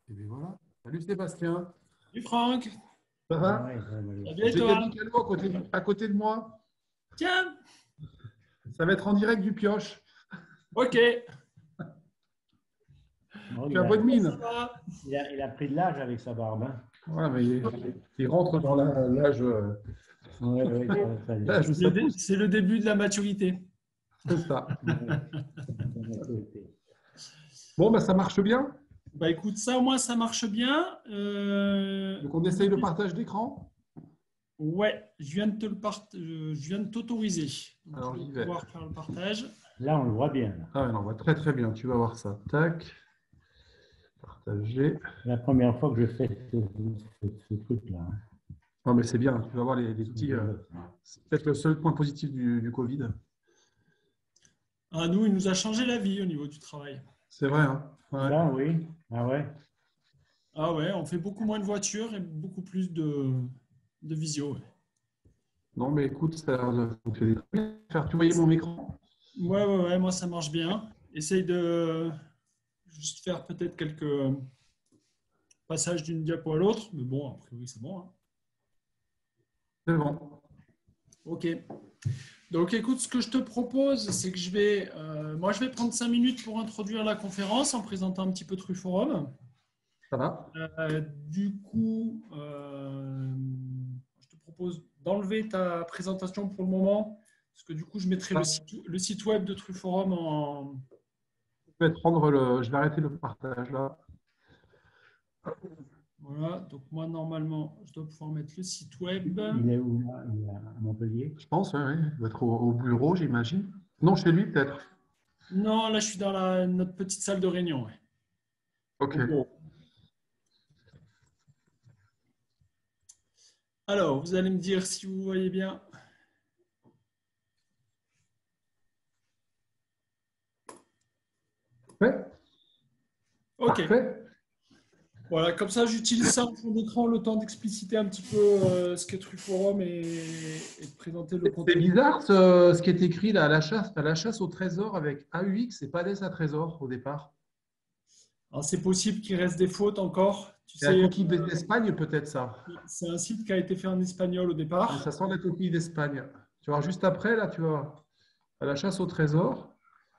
Et bien voilà. Salut Sébastien. Salut Franck, Ça Ah va? ouais, ça va ça va aller. bien et J'ai toi? Gabi Calvo à côté de moi. Tiens, Ça va être en direct du pioche. ok, Bon, Tu as bonne ça mine. va? il a pris de l'âge avec sa barbe, hein. Ouais, mais il rentre dans l'âge Ouais, ouais, l'âge où C'est ça le, pousse. c'est le début de la maturité. C'est ça. ouais, ça va sauter. Bon, ben, ça marche bien. Bah écoute, ça au moins ça marche bien. Donc, on essaye le partage d'écran. Ouais, je viens de t'autoriser. Donc tu Alors, vas j'y vais. pouvoir faire le partage. Là, on le voit bien, là. Ah, ouais, non, on voit très, très bien. Tu vas voir ça. Tac. Partager. C'est la première fois que je fais ce truc-là, hein. Non, mais c'est bien. Tu vas voir les outils. C'est peut-être le seul point positif du Covid. Ah, nous, il nous a changé la vie au niveau du travail. C'est vrai, hein? Ouais. Ça, oui. Ah ouais. Ah ouais, on fait beaucoup moins de voitures et beaucoup plus de visio. Ouais. Non, mais écoute, ça a l'air de fonctionner très bien. Tu voyais mon écran? Ouais, moi ça marche bien. Essaye de juste faire peut-être quelques passages d'une diapo à l'autre, mais bon, a priori c'est bon, hein. C'est bon. Ok. Donc écoute, ce que je te propose, c'est que moi je vais prendre 5 minutes pour introduire la conférence en présentant un petit peu Truforum. Ça va? Du coup, je te propose d'enlever ta présentation pour le moment, parce que du coup je mettrai Ça. le site web de Truforum en... Je vais arrêter le partage là. Voilà, donc moi normalement je dois pouvoir mettre le site web. Il est où, là? Il est à Montpellier. Je pense, oui. Il doit être au bureau, j'imagine. Non, chez lui, peut-être. Non, là je suis dans notre petite salle de réunion, ouais. Ok. Au bureau. Alors, vous allez me dire si vous voyez bien. Ouais, Ok. parfait. Voilà, comme ça j'utilise ça en fond d'écran, le temps d'expliciter un petit peu ce qu'est Truforum et de présenter le C'est contenu. bizarre ce qui est écrit là, à la chasse au trésor avec AUX et pas des à trésor au départ. Alors, c'est possible qu'il reste des fautes encore. Tu Et la sais, coquille d'Espagne, peut-être ça. c'est un site qui a été fait en espagnol au Mais ça départ. sent la coquille d'Espagne. Tu vois, juste après, là, tu vois, à la chasse au trésor.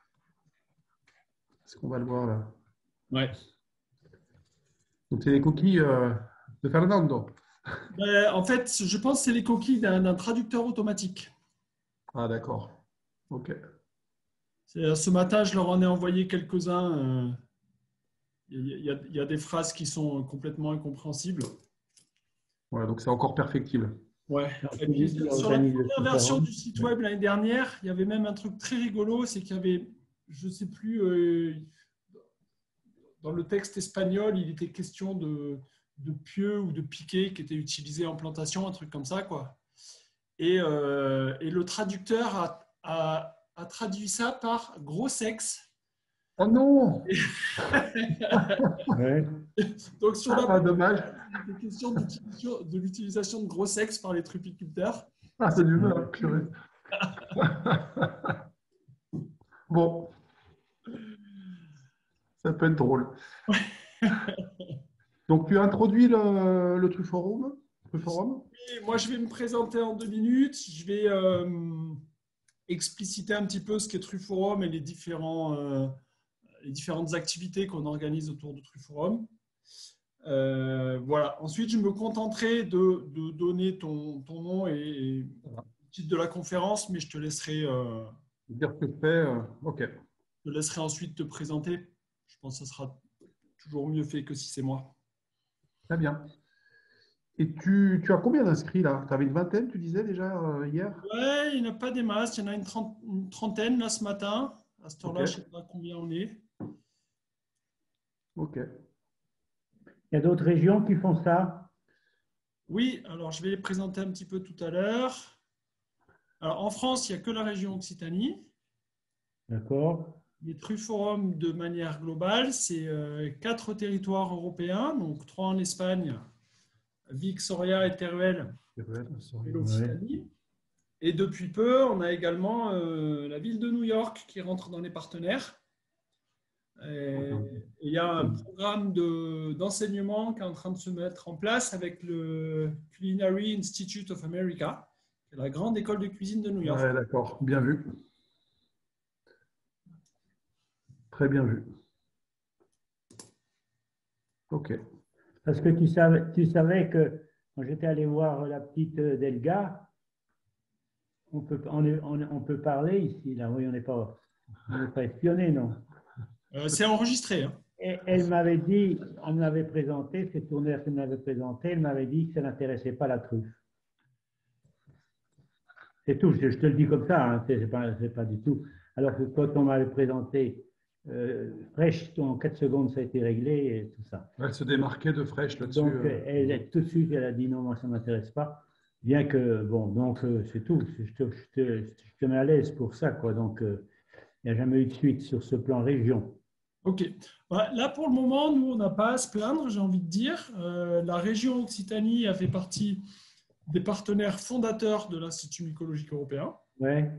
Est-ce qu'on va le voir là? Ouais. Donc, c'est les coquilles de Fernando. Ben, en fait, je pense que c'est les coquilles d'un traducteur automatique. Ah, d'accord. Ok. Ce matin, je leur en ai envoyé quelques-uns. Il y a des phrases qui sont complètement incompréhensibles. Voilà, donc c'est encore perfectible. Ouais. Alors, Et c'est puis lui qui sur la organise le première version forum. du site web l'année dernière, il y avait même un truc très rigolo, c'est qu'il y avait, je ne sais plus, dans le texte espagnol, il était question de pieux ou de piquets qui étaient utilisés en plantation, un truc comme ça, quoi. Et le traducteur a traduit ça par gros sexe. Oh non! Ouais. Donc sur la Ah, dommage. il était question de l'utilisation de gros sexe par les trupiculteurs. Ah, c'est du mal, Ouais. purée. Bon, ça peut être drôle. Donc, tu as introduit le Truforum? Truforum? Et moi, je vais me présenter en 2 minutes. Je vais expliciter un petit peu ce qu'est Truforum et les différentes activités qu'on organise autour de Truforum. Voilà. Ensuite, je me contenterai de donner ton nom et le titre de la conférence, mais Dire ce que tu fais. Ok, je te laisserai ensuite te présenter. Je pense que ça sera toujours mieux fait que si c'est moi. très bien. Et tu as combien d'inscrits là? Tu avais une vingtaine, tu disais déjà hier? Ouais, il n'y en a pas des masses. Il y en a une trentaine là ce matin. À cette Ok, heure-là, je ne sais pas combien on est. ok. Il y a d'autres régions qui font ça. Oui, alors je vais les présenter un petit peu tout à l'heure. Alors en France, il n'y a que la région Occitanie. D'accord. Les Truforums, de manière globale, c'est 4 territoires européens, donc 3 en Espagne, Vic, Soria et Teruel, et Ouais. l'Occitanie. Et depuis peu, on a également la ville de New York qui rentre dans les partenaires. Et il y a un programme d'enseignement qui est en train de se mettre en place avec le Culinary Institute of America, qui est la grande école de cuisine de New York. Ouais, d'accord, bien vu. Très bien vu. Ok. Parce que tu savais que quand j'étais allé voir la petite Delga, on peut parler ici, là, oui, on n'est pas espionné, non? C'est enregistré. Hein. Et elle m'avait dit, on me l'avait présenté, cette tourneur qu'elle m'avait présenté, elle m'avait dit que ça n'intéressait pas la truffe. C'est tout, je te le dis comme ça, hein, c'est pas du tout. Alors que quand on m'avait présenté Fresh, en 4 secondes, ça a été réglé et tout ça. Elle se démarquait de Fresh là-dessus. Donc, tout de suite, elle a dit non, moi, ça ne m'intéresse pas. Bien que, bon, donc, c'est tout. Je te mets à l'aise pour ça, quoi. Donc, il n'y a jamais eu de suite sur ce plan région. Ok. Là, pour le moment, nous, on n'a pas à se plaindre, j'ai envie de dire. La région Occitanie a fait partie des partenaires fondateurs de l'Institut mycologique européen. Ouais.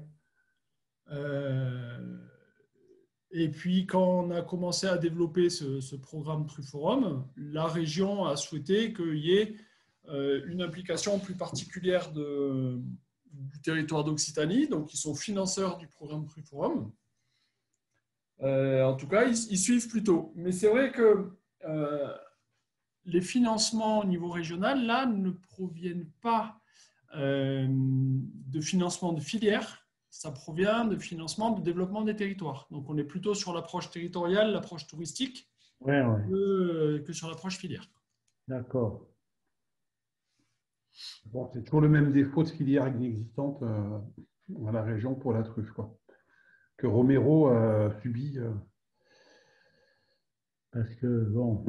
Et puis, quand on a commencé à développer ce programme Trufforum, la région a souhaité qu'il y ait une implication plus particulière du territoire d'Occitanie. Donc, ils sont financeurs du programme Trufforum. En tout cas, ils suivent plutôt. Mais c'est vrai que les financements au niveau régional, là, ne proviennent pas de financement de filière, ça provient de financement de développement des territoires. Donc, on est plutôt sur l'approche territoriale, l'approche touristique, que sur l'approche filière. D'accord. Bon, c'est toujours le même défaut de filière existante dans la région pour la truffe, quoi. Que Romero subit. Parce que, bon,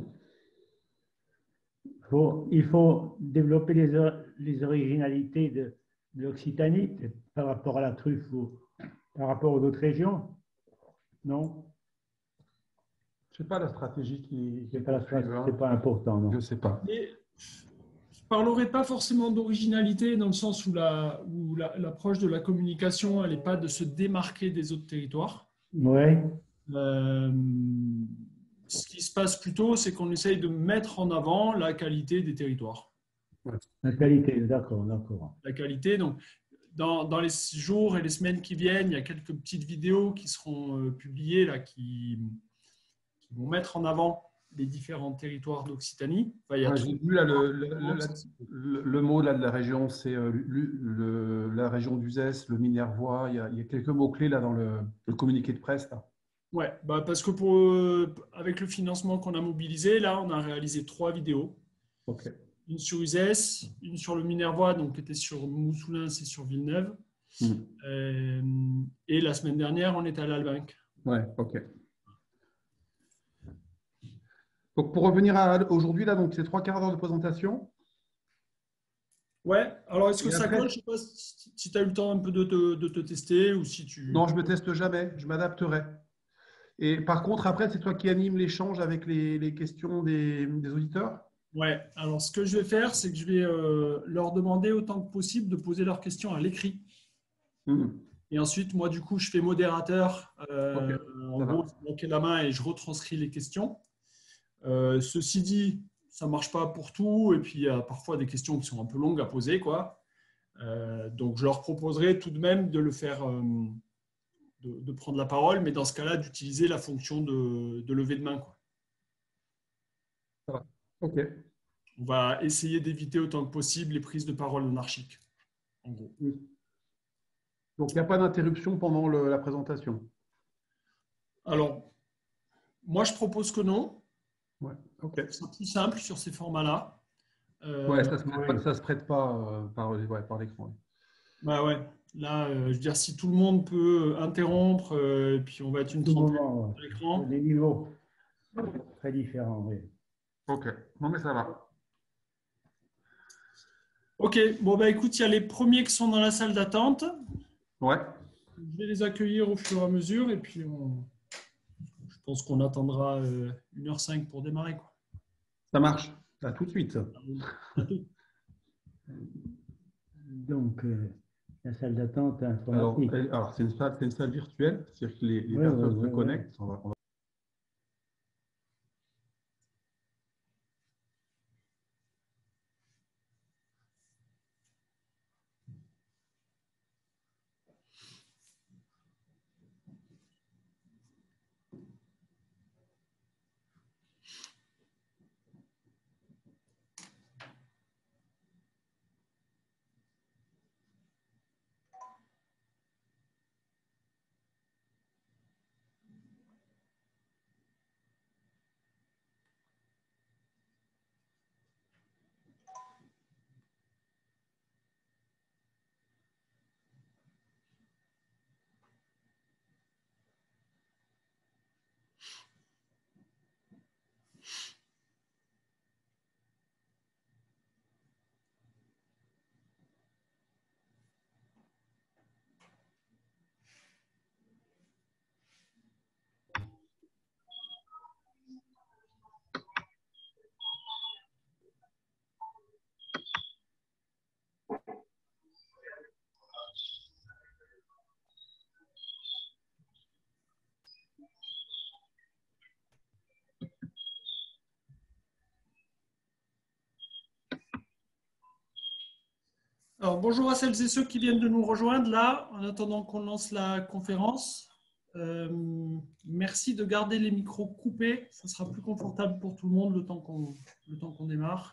il faut développer les originalités de l'Occitanie par rapport à la truffe ou par rapport aux autres régions, non? Je ne sais pas la stratégie qui C'est pas important, non? Je ne sais pas. Et je ne parlerai pas forcément d'originalité dans le sens où l'approche de la communication, elle n'est pas de se démarquer des autres territoires. Oui. Ce qui se passe plutôt, c'est qu'on essaye de mettre en avant la qualité des territoires. La qualité, d'accord, d'accord. La qualité, donc, dans les jours et les semaines qui viennent, il y a quelques petites vidéos qui seront publiées là, qui vont mettre en avant les différents territoires d'Occitanie. Enfin, j'ai vu là, le mot là, de la région, c'est la région d'Uzès, le Minervois. Il y a quelques mots-clés là dans le communiqué de presse. Là. Ouais, parce que avec le financement qu'on a mobilisé, là, on a réalisé 3 vidéos. Okay. Une sur Uzès, une sur le Minervois, donc qui était sur Moussoulins et sur Villeneuve. Et la semaine dernière, on était à l'Albinque. Ouais, ok. Donc, pour revenir à aujourd'hui, là, donc c'est 3/4 d'heure de présentation. Ouais, alors est-ce que ça colle? Je ne sais pas si tu as eu le temps un peu de te tester ou si tu… Non, je ne me teste jamais, je m'adapterai. Et par contre, après, c'est toi qui anime l'échange avec les questions des auditeurs? Ouais, alors ce que je vais faire, c'est que je vais leur demander autant que possible de poser leurs questions à l'écrit. Et ensuite, moi, du coup, je fais modérateur. En gros, je bloque la main et je retranscris les questions. Ceci dit, ça ne marche pas pour tout. Et puis, il y a parfois des questions qui sont un peu longues à poser, quoi. Donc, je leur proposerai tout de même de le faire, de prendre la parole, mais dans ce cas-là, d'utiliser la fonction de levée de main, quoi. Ça va. Ok. On va essayer d'éviter autant que possible les prises de parole anarchiques, en gros. Donc, il n'y a pas d'interruption pendant la présentation? Alors, moi, je propose que non. Ouais, ok. C'est plus simple sur ces formats-là. Ouais, ça ne se prête pas par l'écran. Bah ouais. Là, je veux dire, si tout le monde peut interrompre, puis on va être une trentaine sur l'écran. Les niveaux très différents, oui. Ok, non mais ça va. Ok, bon bah écoute, il y a les premiers qui sont dans la salle d'attente. Ouais. Je vais les accueillir au fur et à mesure et puis je pense qu'on attendra 1h05 pour démarrer, quoi. Ça marche. À tout de suite. Donc, la salle d'attente informatique. Alors c'est une salle virtuelle, c'est-à-dire que les personnes se connectent. Alors, bonjour à celles et ceux qui viennent de nous rejoindre là, en attendant qu'on lance la conférence. Merci de garder les micros coupés, ça sera plus confortable pour tout le monde le temps qu'on démarre.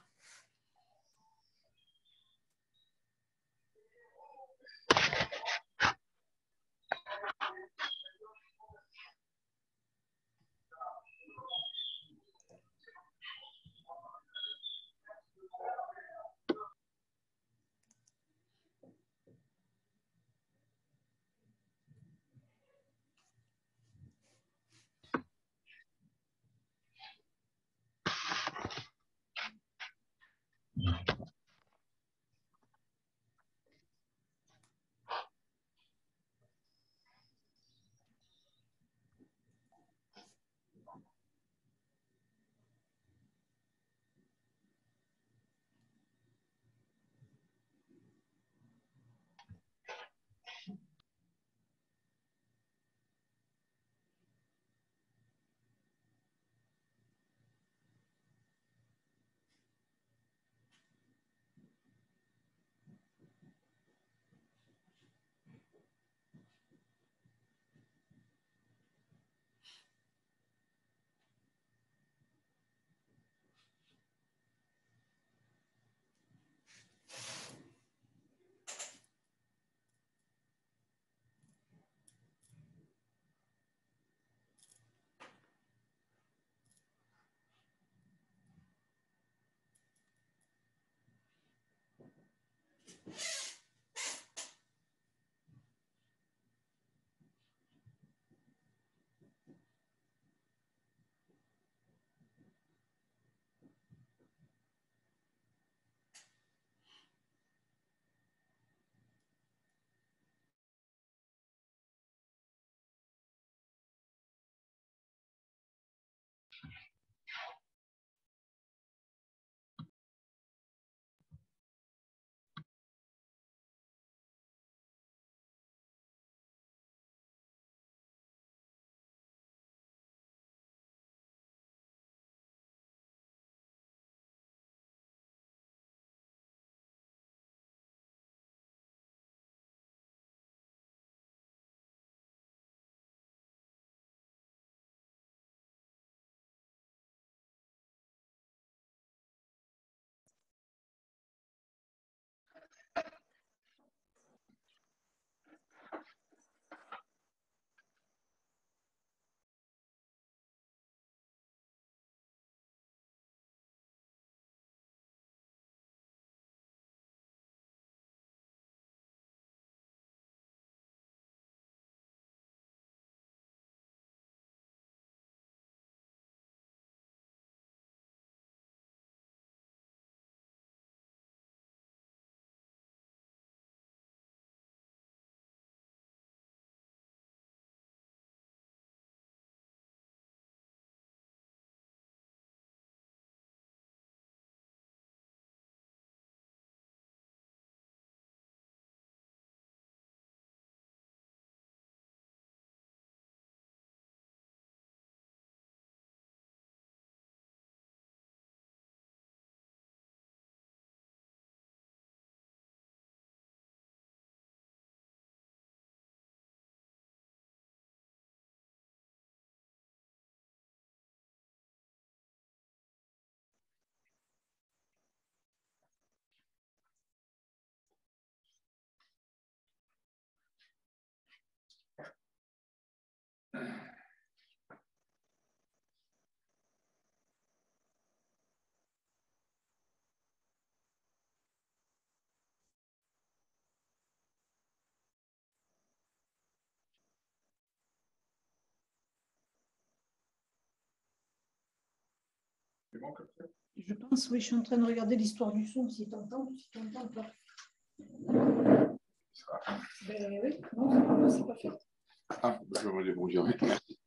Je pense, oui, je suis en train de regarder l'histoire du son, si tu entends pas. Ben oui, non, c'est pas fait. Ah, je vais me débrouiller. Merci.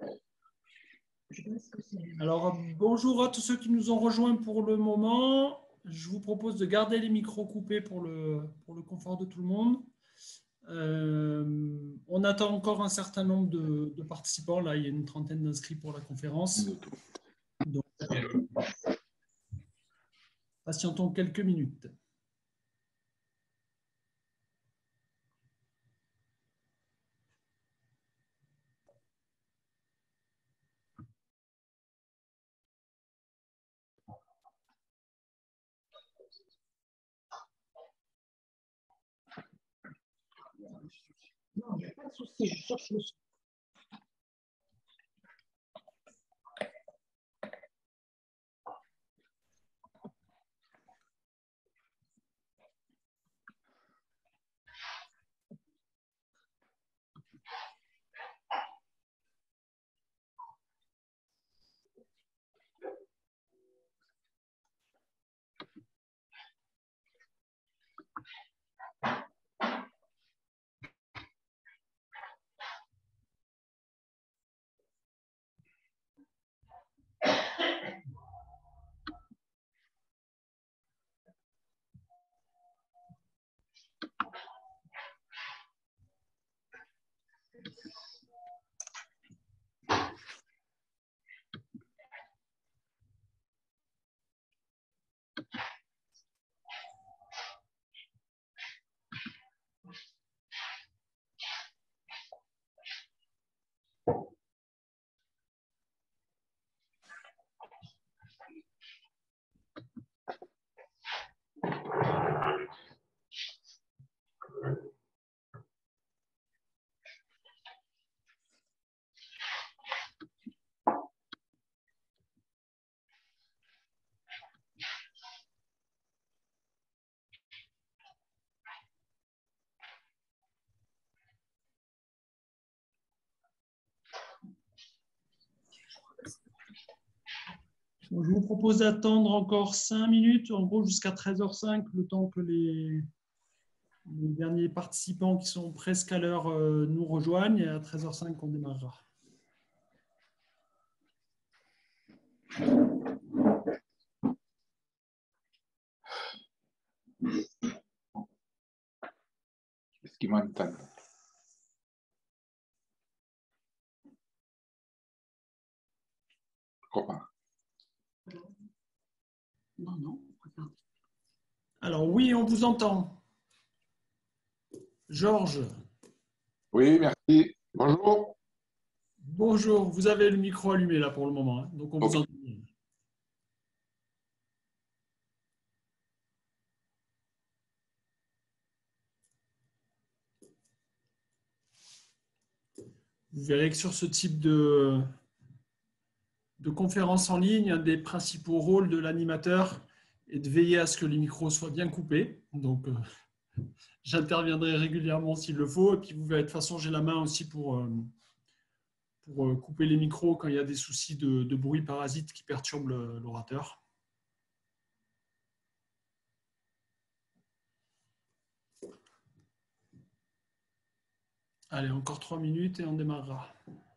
Alors, bonjour à tous ceux qui nous ont rejoints pour le moment. Je vous propose de garder les micros coupés pour le confort de tout le monde. On attend encore un certain nombre de participants. Là, il y a une trentaine d'inscrits pour la conférence. Donc, patientons quelques minutes. Non, il n'y a pas de souci, je cherche le son. Donc, je vous propose d'attendre encore 5 minutes, en gros jusqu'à 13h05, le temps que les derniers participants qui sont presque à l'heure nous rejoignent. Et à 13h05, on démarrera. Est-ce qu'ils m'entendent? Je crois pas. Non, non. Alors oui, on vous entend. Georges. Oui, merci. Bonjour. Bonjour, vous avez le micro allumé là pour le moment, hein, donc on vous entend. Vous verrez que sur ce type de conférence en ligne, un des principaux rôles de l'animateur est de veiller à ce que les micros soient bien coupés. Donc, j'interviendrai régulièrement s'il le faut. Et puis, vous verrez, de toute façon, j'ai la main aussi pour couper les micros quand il y a des soucis de bruit parasite qui perturbent l'orateur. Allez, encore 3 minutes et on démarrera.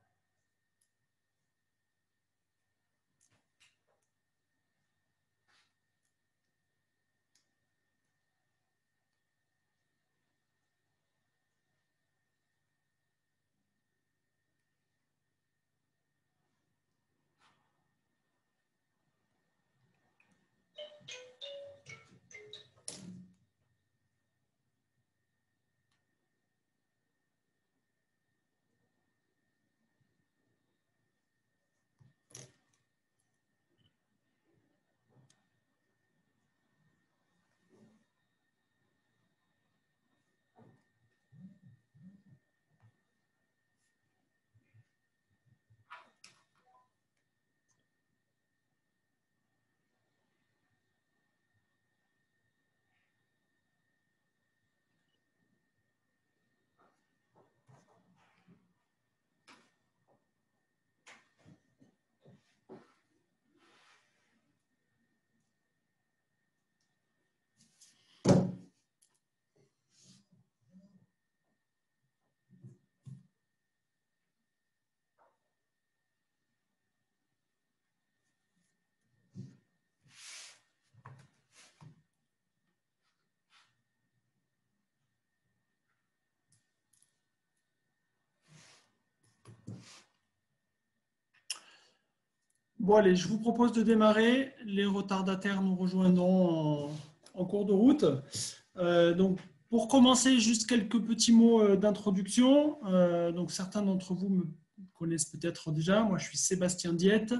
Bon, allez, je vous propose de démarrer. Les retardataires nous rejoindront en cours de route. Donc, pour commencer, juste quelques petits mots d'introduction. Donc, certains d'entre vous me connaissent peut-être déjà. Moi, je suis Sébastien Diette.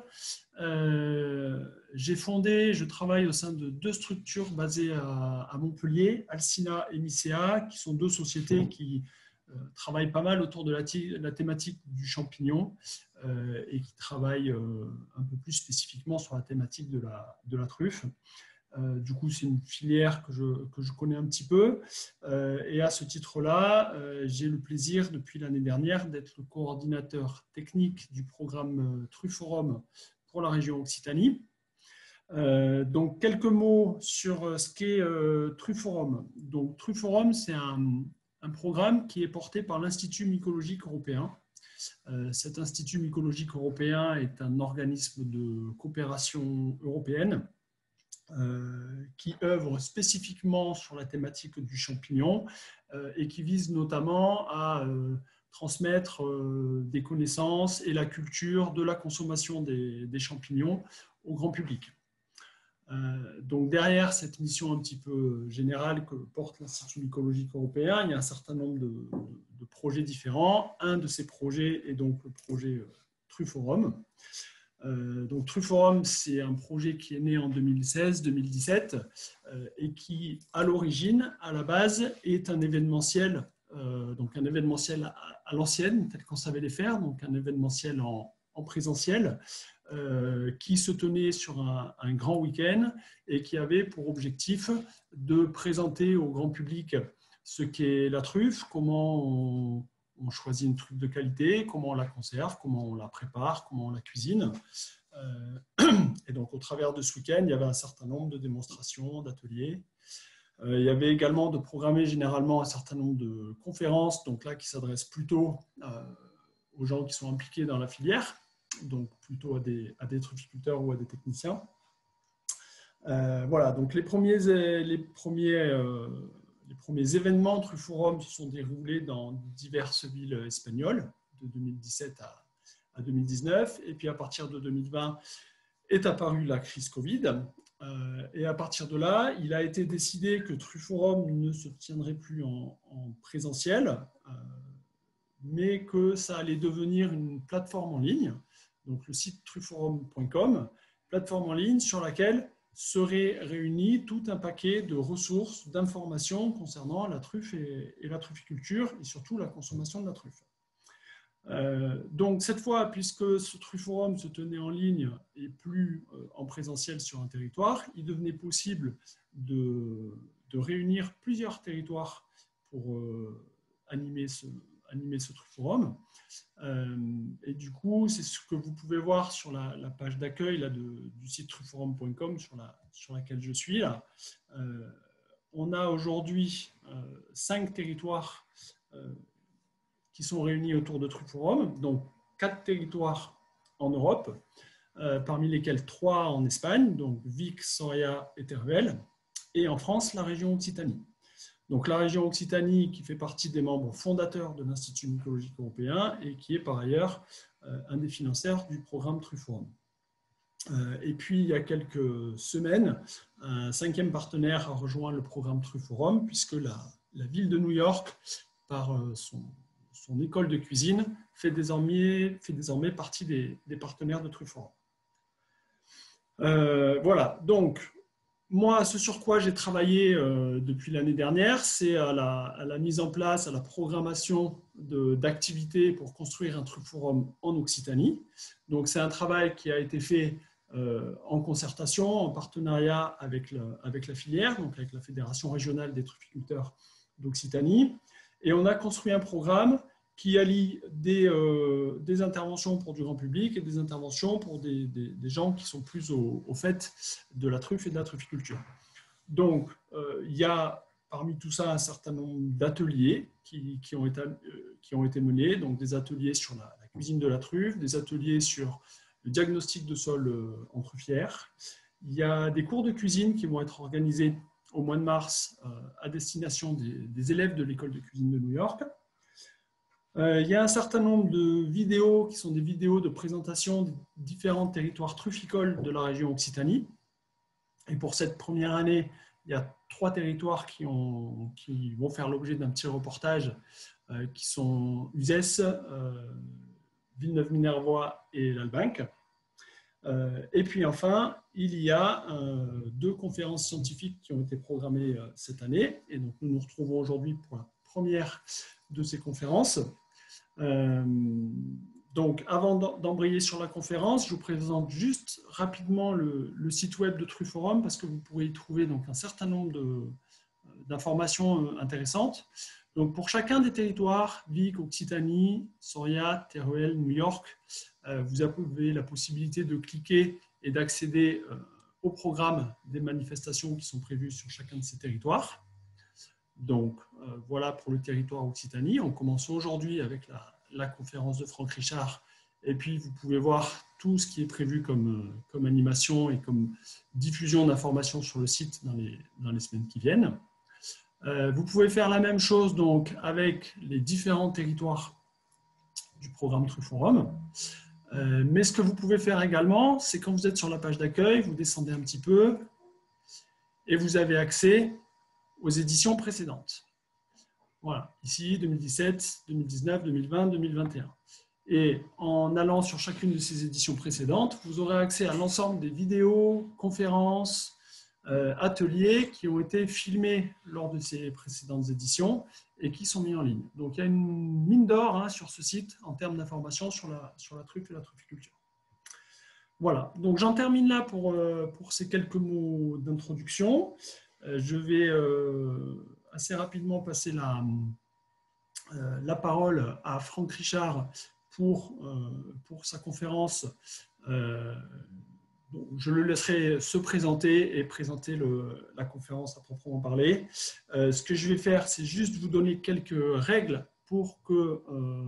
J'ai fondé, je travaille au sein de 2 structures basées à Montpellier, Alcina et Nicea, qui sont 2 sociétés qui travaille pas mal autour de la thématique du champignon et qui travaille un peu plus spécifiquement sur la thématique de la truffe. Du coup, c'est une filière que je connais un petit peu. Et à ce titre-là, j'ai le plaisir depuis l'année dernière d'être le coordinateur technique du programme Trufforum pour la région Occitanie. Donc, quelques mots sur ce qu'est Trufforum. Donc, Trufforum, c'est un programme qui est porté par l'Institut mycologique européen. Cet Institut mycologique européen est un organisme de coopération européenne qui œuvre spécifiquement sur la thématique du champignon et qui vise notamment à transmettre des connaissances et la culture de la consommation des champignons au grand public. Donc derrière cette mission un petit peu générale que porte l'Institut mycologique européen, il y a un certain nombre de projets différents. Un de ces projets est donc le projet Trufforum. Donc Trufforum, c'est un projet qui est né en 2016-2017 et qui, à l'origine, à la base, est un événementiel, donc un événementiel à l'ancienne, tel qu'on savait les faire, donc un événementiel en présentiel, qui se tenait sur un grand week-end et qui avait pour objectif de présenter au grand public ce qu'est la truffe, comment on choisit une truffe de qualité, comment on la conserve, comment on la prépare, comment on la cuisine. Et donc, au travers de ce week-end, il y avait un certain nombre de démonstrations, d'ateliers. Il y avait également de programmer généralement un certain nombre de conférences, donc là, qui s'adressent plutôt aux gens qui sont impliqués dans la filière, donc plutôt à des trufficulteurs ou à des techniciens. Voilà, donc les premiers événements Trufforum se sont déroulés dans diverses villes espagnoles, de 2017 à 2019. Et puis à partir de 2020 est apparue la crise Covid. Et à partir de là, il a été décidé que Trufforum ne se tiendrait plus en présentiel, mais que ça allait devenir une plateforme en ligne, donc le site trufforum.com, plateforme en ligne sur laquelle serait réuni tout un paquet de ressources, d'informations concernant la truffe et la trufficulture, et surtout la consommation de la truffe. Donc cette fois, puisque ce Trufforum se tenait en ligne et plus en présentiel sur un territoire, il devenait possible de réunir plusieurs territoires pour animer ce Trufforum. Et du coup, c'est ce que vous pouvez voir sur la page d'accueil du site trufforum.com sur laquelle je suis là. On a aujourd'hui 5 territoires qui sont réunis autour de Trufforum, donc 4 territoires en Europe, parmi lesquels 3 en Espagne, donc Vic, Soria et Teruel, et en France, la région Occitanie. Donc la région Occitanie qui fait partie des membres fondateurs de l'Institut mycologique européen et qui est par ailleurs un des financeurs du programme Trufforum. Et puis il y a quelques semaines, un 5e partenaire a rejoint le programme Trufforum puisque la ville de New York, par son école de cuisine, fait désormais partie des partenaires de Trufforum. Voilà, donc moi, ce sur quoi j'ai travaillé depuis l'année dernière, c'est à la mise en place, à la programmation d'activités pour construire un Trufforum en Occitanie. Donc, c'est un travail qui a été fait en concertation, en partenariat avec la filière, donc avec la Fédération régionale des trufficulteurs d'Occitanie. Et on a construit un programme qui allie des interventions pour du grand public et des interventions pour des gens qui sont plus au fait de la truffe et de la trufficulture. Donc, il y a parmi tout ça un certain nombre d'ateliers qui ont été menés, donc des ateliers sur la cuisine de la truffe, des ateliers sur le diagnostic de sol en truffière. Il y a des cours de cuisine qui vont être organisés au mois de mars à destination des élèves de l'école de cuisine de New York. Il y a un certain nombre de vidéos qui sont des vidéos de présentation des différents territoires trufficoles de la région Occitanie. Et pour cette première année, il y a 3 territoires qui vont faire l'objet d'un petit reportage qui sont Uzès, Villeneuve-Minervois et l'Albinque. Et puis enfin, il y a 2 conférences scientifiques qui ont été programmées cette année. Et donc nous nous retrouvons aujourd'hui pour la première de ces conférences. Donc, avant d'embrayer sur la conférence, je vous présente juste rapidement le site web de Truforum parce que vous pourrez y trouver donc, un certain nombre d'informations intéressantes. Donc, pour chacun des territoires, Vic, Occitanie, Soria, Teruel, New York, vous avez la possibilité de cliquer et d'accéder au programme des manifestations qui sont prévues sur chacun de ces territoires. Donc, voilà pour le territoire Occitanie. On commence aujourd'hui avec la conférence de Franck Richard. Et puis, vous pouvez voir tout ce qui est prévu comme animation et comme diffusion d'informations sur le site dans les semaines qui viennent. Vous pouvez faire la même chose donc, avec les différents territoires du programme Truforum. Mais ce que vous pouvez faire également, c'est quand vous êtes sur la page d'accueil, vous descendez un petit peu et vous avez accès aux éditions précédentes. Voilà, ici 2017, 2019, 2020, 2021. Et en allant sur chacune de ces éditions précédentes, vous aurez accès à l'ensemble des vidéos, conférences, ateliers qui ont été filmés lors de ces précédentes éditions et qui sont mis en ligne. Donc il y a une mine d'or sur ce site en termes d'informations sur la truffe et la trufficulture. Voilà, donc j'en termine là pour ces quelques mots d'introduction. Je vais assez rapidement passer la parole à Franck Richard pour sa conférence. Je le laisserai se présenter et présenter la conférence à proprement parler. Ce que je vais faire, c'est juste vous donner quelques règles pour que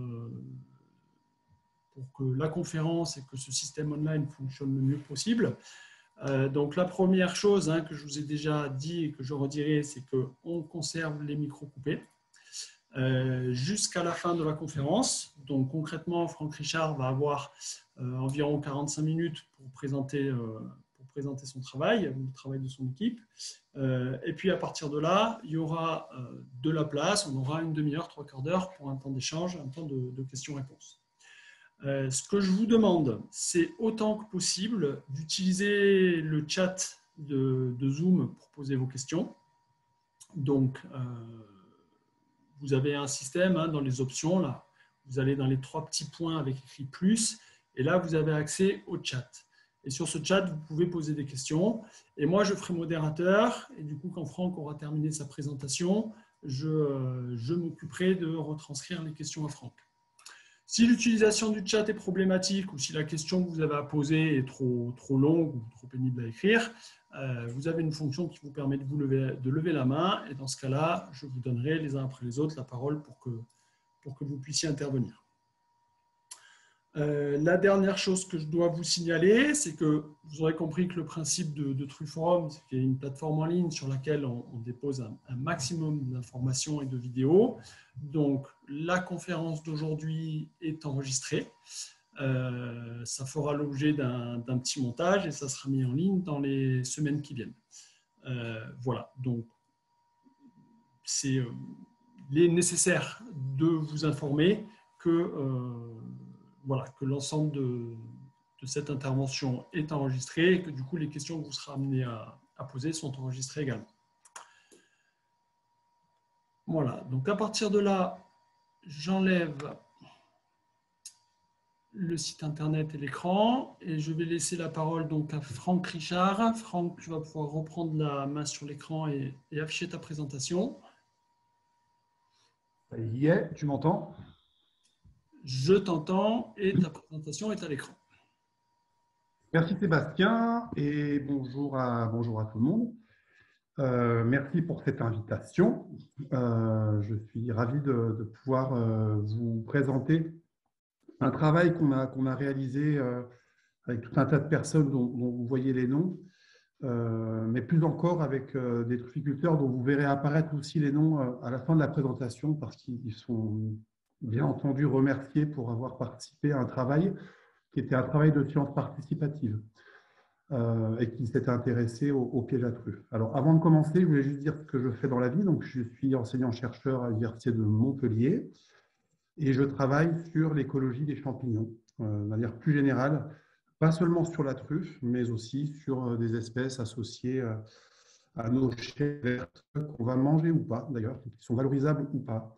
la conférence et que ce système online fonctionne le mieux possible. Donc la première chose que je vous ai déjà dit et que je redirai, c'est qu'on conserve les micros coupés jusqu'à la fin de la conférence. Donc concrètement, Franck Richard va avoir environ 45 minutes pour présenter son travail, le travail de son équipe. Et puis à partir de là, il y aura de la place, on aura une demi-heure, trois quarts d'heure pour un temps d'échange, un temps de questions-réponses. Ce que je vous demande, c'est autant que possible d'utiliser le chat de Zoom pour poser vos questions. Donc, vous avez un système dans les options, là, vous allez dans les trois petits points avec écrit plus, et là, vous avez accès au chat. Et sur ce chat, vous pouvez poser des questions. Et moi, je ferai modérateur, et du coup, quand Franck aura terminé sa présentation, je m'occuperai de retranscrire les questions à Franck. Si l'utilisation du chat est problématique ou si la question que vous avez à poser est trop longue ou trop pénible à écrire, vous avez une fonction qui vous permet de lever la main et dans ce cas-là, je vous donnerai les uns après les autres la parole pour que vous puissiez intervenir. La dernière chose que je dois vous signaler, c'est que vous aurez compris que le principe de Truforum, c'est qu'il y a une plateforme en ligne sur laquelle on dépose un maximum d'informations et de vidéos. Donc, la conférence d'aujourd'hui est enregistrée. Ça fera l'objet d'un petit montage et ça sera mis en ligne dans les semaines qui viennent. Voilà, donc il est nécessaire de vous informer que l'ensemble de cette intervention est enregistrée et que du coup les questions que vous serez amenés à poser sont enregistrées également. Voilà, donc à partir de là, j'enlève le site internet et l'écran et je vais laisser la parole donc à Franck Richard. Franck, tu vas pouvoir reprendre la main sur l'écran et afficher ta présentation. Ça y est, tu m'entends ? Je t'entends et ta présentation est à l'écran. Merci Sébastien et bonjour à tout le monde. Merci pour cette invitation. Je suis ravi de pouvoir vous présenter un travail qu'on a réalisé avec tout un tas de personnes dont vous voyez les noms, mais plus encore avec des trufficulteurs dont vous verrez apparaître aussi les noms à la fin de la présentation parce qu'ils sont bien entendu remerciés pour avoir participé à un travail qui était un travail de science participative et qui s'était intéressé au piège à truffes. Alors, avant de commencer, je voulais juste dire ce que je fais dans la vie. Donc, je suis enseignant-chercheur à l'Université de Montpellier et je travaille sur l'écologie des champignons de manière plus générale, pas seulement sur la truffe, mais aussi sur des espèces associées à nos chairs vertes qu'on va manger ou pas, d'ailleurs, qui sont valorisables ou pas.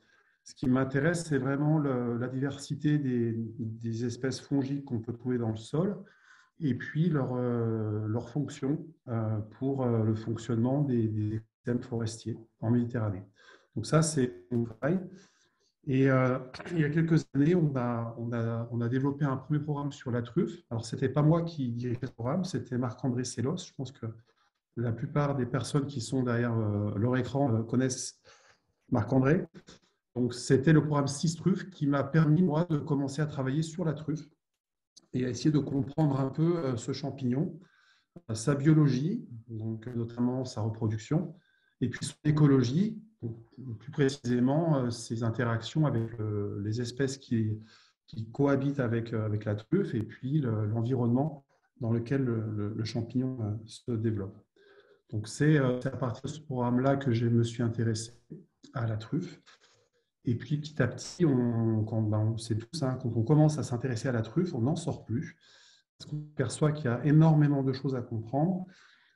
Ce qui m'intéresse, c'est vraiment la diversité des espèces fongiques qu'on peut trouver dans le sol et puis leur fonction pour le fonctionnement des écosystèmes forestiers en Méditerranée. Donc ça, c'est mon travail. Et il y a quelques années, on a développé un premier programme sur la truffe. Alors, ce n'était pas moi qui dirigeais ce programme, c'était Marc-André Sellos. Je pense que la plupart des personnes qui sont derrière leur écran connaissent Marc-André. Donc, c'était le programme 6 truffes qui m'a permis, moi, de commencer à travailler sur la truffe et à essayer de comprendre un peu ce champignon, sa biologie, donc notamment sa reproduction, et puis son écologie, plus précisément ses interactions avec les espèces qui cohabitent avec la truffe et puis l'environnement dans lequel le champignon se développe. Donc c'est à partir de ce programme-là que je me suis intéressé à la truffe. Et puis petit à petit, on sait tous, hein, quand on commence à s'intéresser à la truffe, on n'en sort plus. Parce qu'on perçoit qu'il y a énormément de choses à comprendre.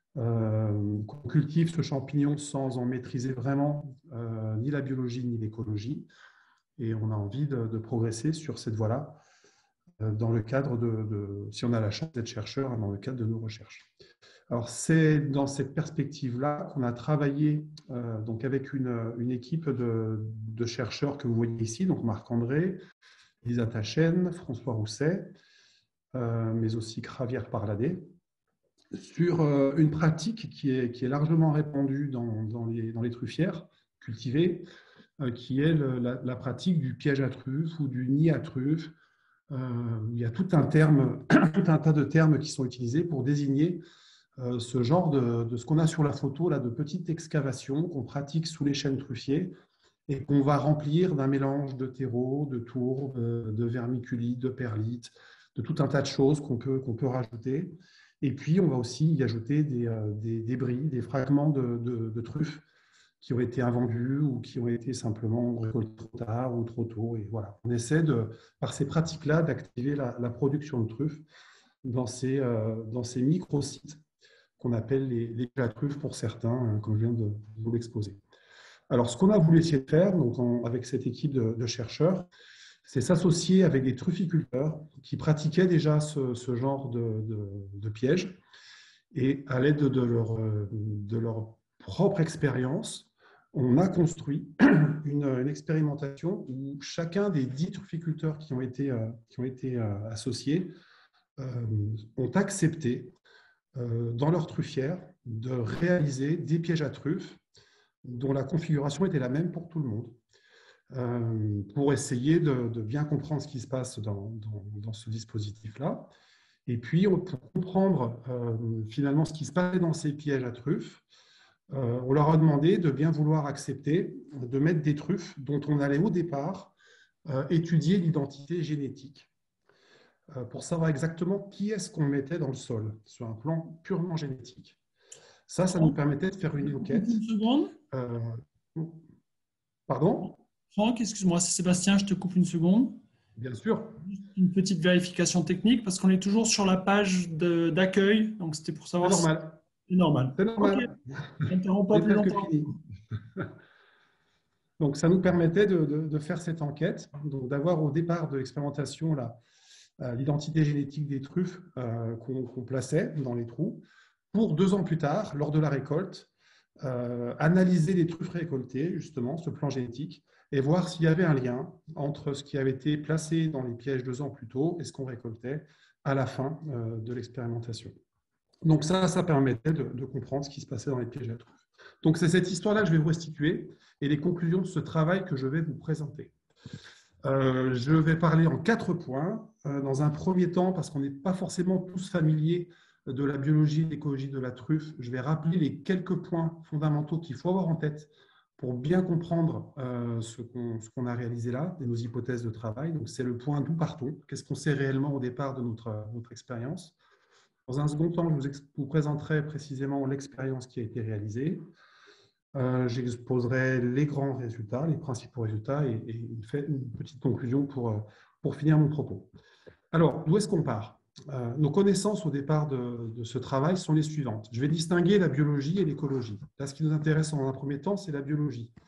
Qu'on cultive ce champignon sans en maîtriser vraiment ni la biologie ni l'écologie. Et on a envie de progresser sur cette voie-là dans le cadre si on a la chance d'être chercheur, dans le cadre de nos recherches. Alors, c'est dans cette perspective-là qu'on a travaillé donc avec une équipe de chercheurs que vous voyez ici, donc Marc-André, Lisa Tachen, François Rousset, mais aussi Javier Parladé, sur une pratique qui est largement répandue dans les truffières cultivées, qui est la pratique du piège à truffe ou du nid à truffe. Il y a tout un tas de termes qui sont utilisés pour désigner ce genre de ce qu'on a sur la photo, là, de petites excavations qu'on pratique sous les chênes truffiers et qu'on va remplir d'un mélange de terreau, de tourbe, de vermiculite, de perlite, de tout un tas de choses qu'on peut rajouter. Et puis, on va aussi y ajouter des débris, des fragments de truffes qui ont été invendus ou qui ont été simplement récoltés trop tard ou trop tôt. Et voilà, on essaie par ces pratiques-là d'activer la production de truffes dans ces micro-sites qu'on appelle les truffes pour certains, comme je viens de vous l'exposer. Alors, ce qu'on a voulu essayer de faire donc avec cette équipe de chercheurs, c'est s'associer avec des trufficulteurs qui pratiquaient déjà ce genre de piège. Et à l'aide de leur propre expérience, on a construit une expérimentation où chacun des 10 trufficulteurs qui ont été associés ont accepté dans leur truffière de réaliser des pièges à truffes dont la configuration était la même pour tout le monde, pour essayer de bien comprendre ce qui se passe dans ce dispositif-là. Et puis, pour comprendre finalement ce qui se passait dans ces pièges à truffes, on leur a demandé de bien vouloir accepter de mettre des truffes dont on allait au départ étudier l'identité génétique pour savoir exactement qui est-ce qu'on mettait dans le sol sur un plan purement génétique. Ça nous permettait de faire une enquête. Une seconde. Pardon ? Franck, excuse-moi, c'est Sébastien, je te coupe une seconde. Bien sûr. Une petite vérification technique parce qu'on est toujours sur la page d'accueil. Donc, c'était pour savoir si… C'est normal. C'est normal. Okay. N'interromps pas plus longtemps. Donc, ça nous permettait de faire cette enquête, donc d'avoir au départ de l'expérimentation l'identité génétique des truffes qu'on plaçait dans les trous, pour 2 ans plus tard, lors de la récolte, analyser les truffes récoltées, justement, ce plan génétique, et voir s'il y avait un lien entre ce qui avait été placé dans les pièges 2 ans plus tôt et ce qu'on récoltait à la fin de l'expérimentation. Donc ça permettait de comprendre ce qui se passait dans les pièges à truffes. Donc c'est cette histoire-là que je vais vous restituer et les conclusions de ce travail que je vais vous présenter. Je vais parler en 4 points. Dans un premier temps, parce qu'on n'est pas forcément tous familiers de la biologie et de l'écologie de la truffe, je vais rappeler les quelques points fondamentaux qu'il faut avoir en tête pour bien comprendre ce qu'on a réalisé là, et nos hypothèses de travail. Donc, c'est le point d'où partons. Qu'est-ce qu'on sait réellement au départ de notre expérience? Dans un second temps, je vous présenterai précisément l'expérience qui a été réalisée. J'exposerai les grands résultats, les principaux résultats, et une petite conclusion pour finir mon propos. Alors, d'où est-ce qu'on part? Nos connaissances au départ de ce travail sont les suivantes. Je vais distinguer la biologie et l'écologie. Là, ce qui nous intéresse en un premier temps, c'est la biologie.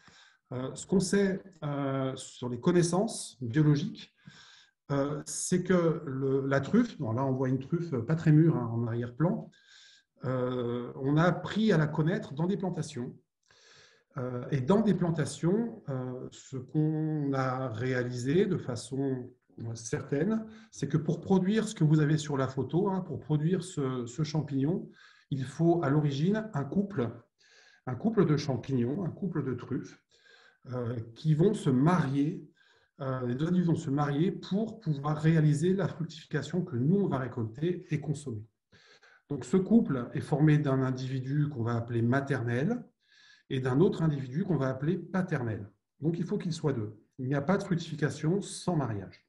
Ce qu'on sait sur les connaissances biologiques, c'est que la truffe, bon, là on voit une truffe pas très mûre hein, en arrière-plan, on a appris à la connaître dans des plantations. Et dans des plantations, ce qu'on a réalisé de façon certaine, c'est que pour produire ce que vous avez sur la photo, hein, pour produire ce champignon, il faut à l'origine un couple de champignons, un couple de truffes qui vont se marier. Les deux individus vont se marier pour pouvoir réaliser la fructification que nous, on va récolter et consommer. Donc, ce couple est formé d'un individu qu'on va appeler maternel et d'un autre individu qu'on va appeler paternel. Donc, il faut qu'ils soient deux. Il n'y a pas de fructification sans mariage.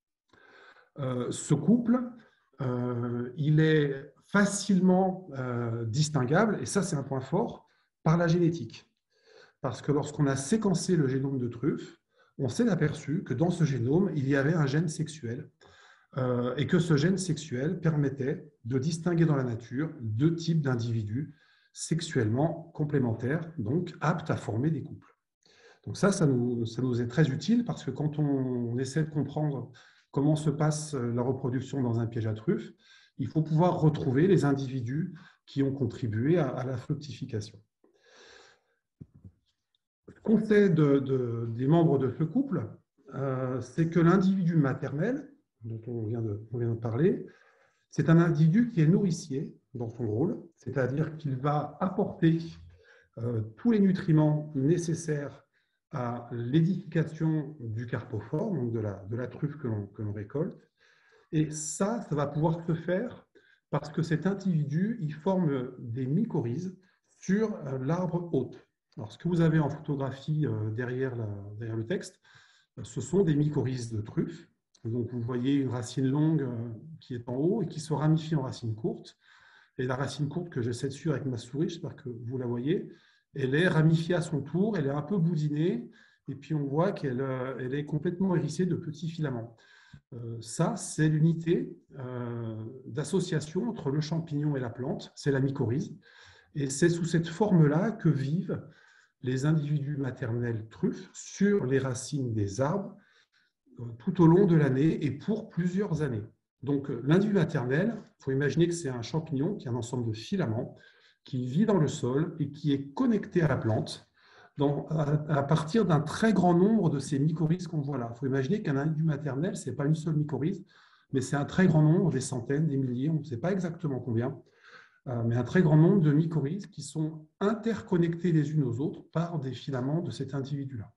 Ce couple, il est facilement distinguable, et ça, c'est un point fort, par la génétique. Parce que lorsqu'on a séquencé le génome de truffe, on s'est aperçu que dans ce génome, il y avait un gène sexuel et que ce gène sexuel permettait de distinguer dans la nature deux types d'individus sexuellement complémentaires, donc aptes à former des couples. Donc ça nous est très utile parce que quand on essaie de comprendre comment se passe la reproduction dans un piège à truffes, il faut pouvoir retrouver les individus qui ont contribué à la fructification. Ce qu'on sait des membres de ce couple, c'est que l'individu maternel, dont on vient de parler, c'est un individu qui est nourricier dans son rôle, c'est-à-dire qu'il va apporter tous les nutriments nécessaires à l'édification du carpophore, donc de la truffe que l'on récolte. Et ça va pouvoir se faire parce que cet individu, il forme des mycorhizes sur l'arbre hôte. Alors, ce que vous avez en photographie derrière le texte, ce sont des mycorhizes de truffe. Donc, vous voyez une racine longue qui est en haut et qui se ramifie en racine courte. Et la racine courte que j'essaie de suivre avec ma souris, j'espère que vous la voyez, elle est ramifiée à son tour, elle est un peu boudinée, et puis on voit qu'elle est complètement hérissée de petits filaments. Ça, c'est l'unité d'association entre le champignon et la plante, c'est la mycorhize. Et c'est sous cette forme-là que vivent les individus maternels truffes sur les racines des arbres tout au long de l'année et pour plusieurs années. Donc, l'individu maternel, il faut imaginer que c'est un champignon qui a un ensemble de filaments qui vit dans le sol et qui est connecté à la plante à partir d'un très grand nombre de ces mycorhizes qu'on voit là. Il faut imaginer qu'un individu maternel, ce n'est pas une seule mycorhize, mais c'est un très grand nombre, des centaines, des milliers, on ne sait pas exactement combien, mais un très grand nombre de mycorhizes qui sont interconnectées les unes aux autres par des filaments de cet individu-là.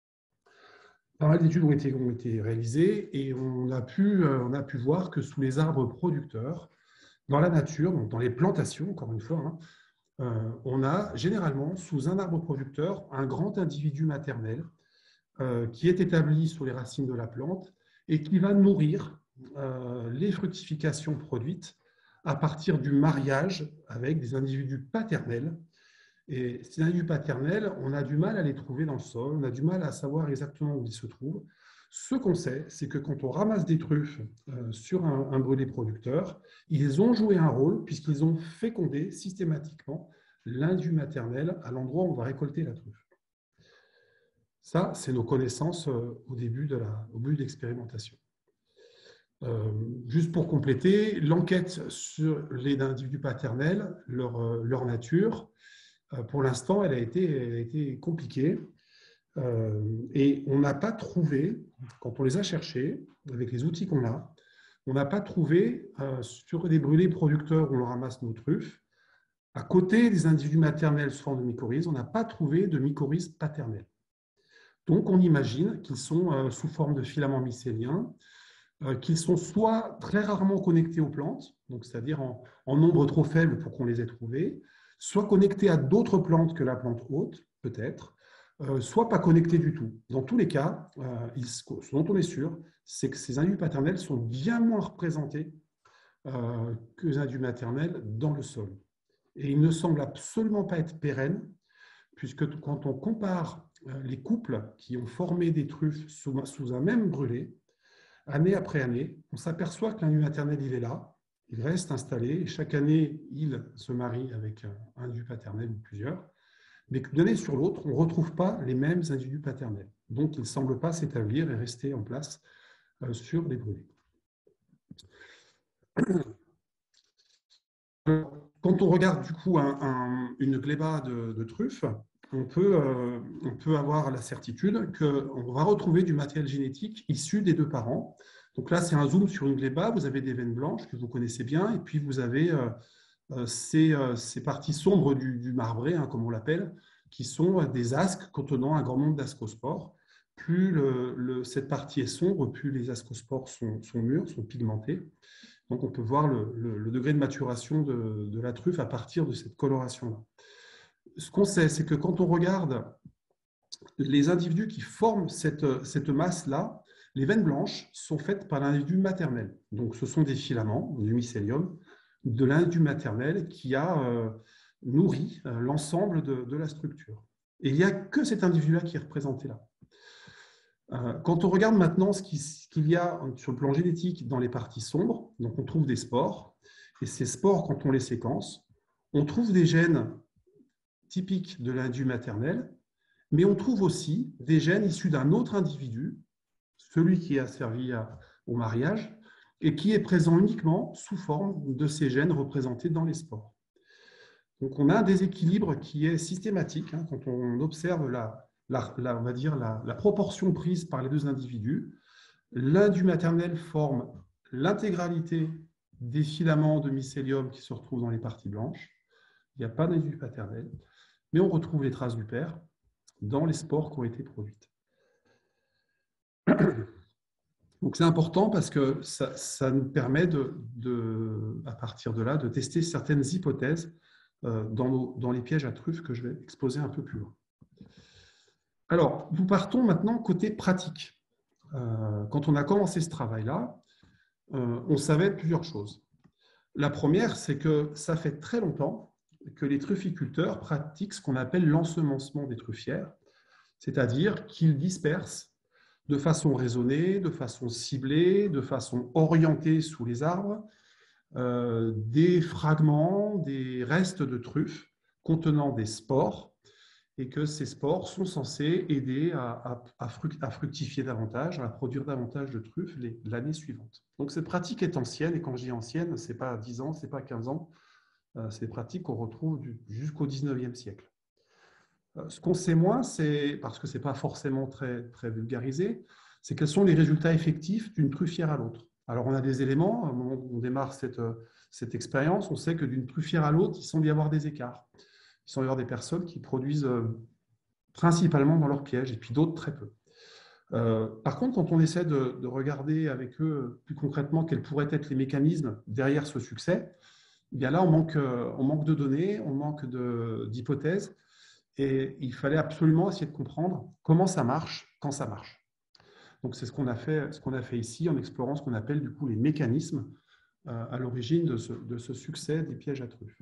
Pas mal d'études ont été réalisées et on a pu voir que sous les arbres producteurs, dans la nature, donc dans les plantations, encore une fois, on a généralement sous un arbre producteur un grand individu maternel qui est établi sur les racines de la plante et qui va nourrir les fructifications produites à partir du mariage avec des individus paternels. Et ces individus paternels, on a du mal à les trouver dans le sol, on a du mal à savoir exactement où ils se trouvent. Ce qu'on sait, c'est que quand on ramasse des truffes sur un brûlé producteur, ils ont joué un rôle puisqu'ils ont fécondé systématiquement l'individu maternel à l'endroit où on va récolter la truffe. Ça, c'est nos connaissances au début de l'expérimentation. Juste pour compléter, l'enquête sur les individus paternels, leur nature, pour l'instant, elle a été compliquée. Et on n'a pas trouvé, quand on les a cherchés, avec les outils qu'on a, on n'a pas trouvé sur des brûlés producteurs où on ramasse nos truffes, à côté des individus maternels sous forme de mycorhizes, on n'a pas trouvé de mycorhizes paternelles. Donc on imagine qu'ils sont sous forme de filaments mycéliens, qu'ils sont soit très rarement connectés aux plantes, c'est-à-dire en nombre trop faible pour qu'on les ait trouvés, soit connectés à d'autres plantes que la plante hôte, peut-être, soit pas connectés du tout. Dans tous les cas, ce dont on est sûr, c'est que ces individus paternels sont bien moins représentés que les individus maternels dans le sol. Et ils ne semblent absolument pas être pérennes, puisque quand on compare les couples qui ont formé des truffes sous un même brûlé, année après année, on s'aperçoit que l'individu maternel, il est là, il reste installé, et chaque année, il se marie avec un individu paternel ou plusieurs. mais que d'une année sur l'autre, on ne retrouve pas les mêmes individus paternels. Donc, ils ne semblent pas s'établir et rester en place sur les brûlés. Quand on regarde du coup une gléba de truffes, on peut avoir la certitude qu'on va retrouver du matériel génétique issu des deux parents. Donc là, c'est un zoom sur une gléba, vous avez des veines blanches que vous connaissez bien, et puis vous avez ces parties sombres du marbré, hein, comme on l'appelle, qui sont des asques contenant un grand nombre d'ascospores. Plus cette partie est sombre, plus les ascospores sont mûrs, sont pigmentés. Donc, on peut voir le degré de maturation de la truffe à partir de cette coloration-là. Ce qu'on sait, c'est que quand on regarde les individus qui forment cette masse-là, les veines blanches sont faites par l'individu maternel. Donc, ce sont des filaments du mycélium de l'individu maternel qui a nourri l'ensemble de la structure. Et il n'y a que cet individu-là qui est représenté là. Quand on regarde maintenant ce qu'il y a sur le plan génétique dans les parties sombres, donc on trouve des spores, et ces spores, quand on les séquence, on trouve des gènes typiques de l'individu maternel, mais on trouve aussi des gènes issus d'un autre individu, celui qui a servi au mariage, et qui est présent uniquement sous forme de ces gènes représentés dans les spores. Donc on a un déséquilibre qui est systématique hein, quand on observe on va dire la proportion prise par les deux individus. L'individu maternel forme l'intégralité des filaments de mycélium qui se retrouvent dans les parties blanches. Il n'y a pas d'individu paternel, mais on retrouve les traces du père dans les spores qui ont été produites. Donc c'est important parce que ça nous permet à partir de là de tester certaines hypothèses dans les pièges à truffes que je vais exposer un peu plus loin. Alors, nous partons maintenant côté pratique. Quand on a commencé ce travail-là, on savait plusieurs choses. La première, c'est que ça fait très longtemps que les trufficulteurs pratiquent ce qu'on appelle l'ensemencement des truffières, c'est-à-dire qu'ils dispersent de façon raisonnée, de façon ciblée, de façon orientée sous les arbres, des fragments, des restes de truffes contenant des spores, et que ces spores sont censés aider à fructifier davantage, à produire davantage de truffes l'année suivante. Donc cette pratique est ancienne, et quand je dis ancienne, ce n'est pas 10 ans, ce n'est pas 15 ans, c'est des pratiques qu'on retrouve jusqu'au 19e siècle. Ce qu'on sait moins, c'est, parce que ce n'est pas forcément très, très vulgarisé, c'est quels sont les résultats effectifs d'une truffière à l'autre. Alors on a des éléments, au moment où on démarre cette expérience, on sait que d'une truffière à l'autre, il semble y avoir des écarts. Il semble y avoir des personnes qui produisent principalement dans leur piège, et puis d'autres très peu. Par contre, quand on essaie de regarder avec eux plus concrètement quels pourraient être les mécanismes derrière ce succès, eh bien là, on manque de données, on manque d'hypothèses, et il fallait absolument essayer de comprendre comment ça marche quand ça marche. Donc c'est ce qu'on a fait ici en explorant ce qu'on appelle du coup les mécanismes à l'origine de ce succès des pièges à truffes.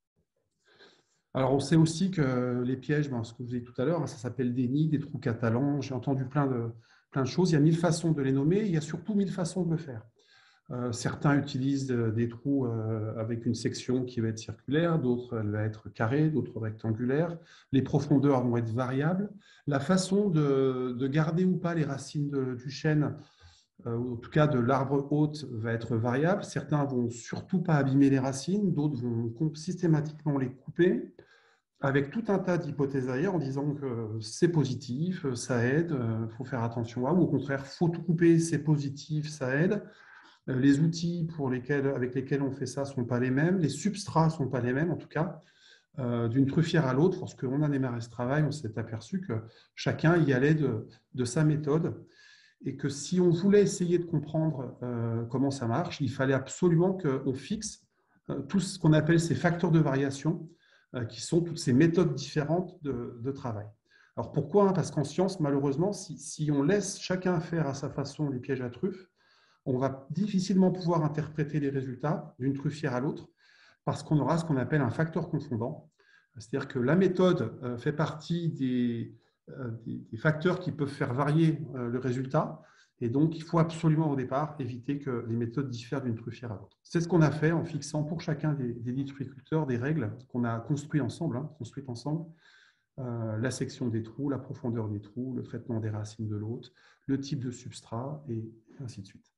Alors, on sait aussi que les pièges, ce que je vous ai dit tout à l'heure, ça s'appelle des nids, des trous catalans. J'ai entendu plein de choses. Il y a 1000 façons de les nommer. Il y a surtout 1000 façons de le faire. Certains utilisent des trous avec une section qui va être circulaire, d'autres elle va être carrée, d'autres rectangulaires. Les profondeurs vont être variables. La façon de garder ou pas les racines du chêne, ou en tout cas de l'arbre hôte, va être variable. Certains vont surtout pas abîmer les racines, d'autres vont systématiquement les couper, avec tout un tas d'hypothèses derrière en disant que c'est positif, ça aide, il faut faire attention à, ou au contraire, il faut tout couper, c'est positif, ça aide. Les outils avec lesquels on fait ça ne sont pas les mêmes, les substrats ne sont pas les mêmes, en tout cas. D'une truffière à l'autre, lorsqu'on a démarré ce travail, on s'est aperçu que chacun y allait de sa méthode, et que si on voulait essayer de comprendre comment ça marche, il fallait absolument qu'on fixe tout ce qu'on appelle ces facteurs de variation, qui sont toutes ces méthodes différentes de travail. Alors pourquoi ? Parce qu'en science, malheureusement, si on laisse chacun faire à sa façon les pièges à truffes, on va difficilement pouvoir interpréter les résultats d'une truffière à l'autre, parce qu'on aura ce qu'on appelle un facteur confondant. C'est-à-dire que la méthode fait partie des facteurs qui peuvent faire varier le résultat, et donc il faut absolument au départ éviter que les méthodes diffèrent d'une truffière à l'autre. C'est ce qu'on a fait en fixant pour chacun des trufficulteurs des règles qu'on a construites ensemble, la section des trous, la profondeur des trous, le traitement des racines de l'hôte, le type de substrat, et ainsi de suite.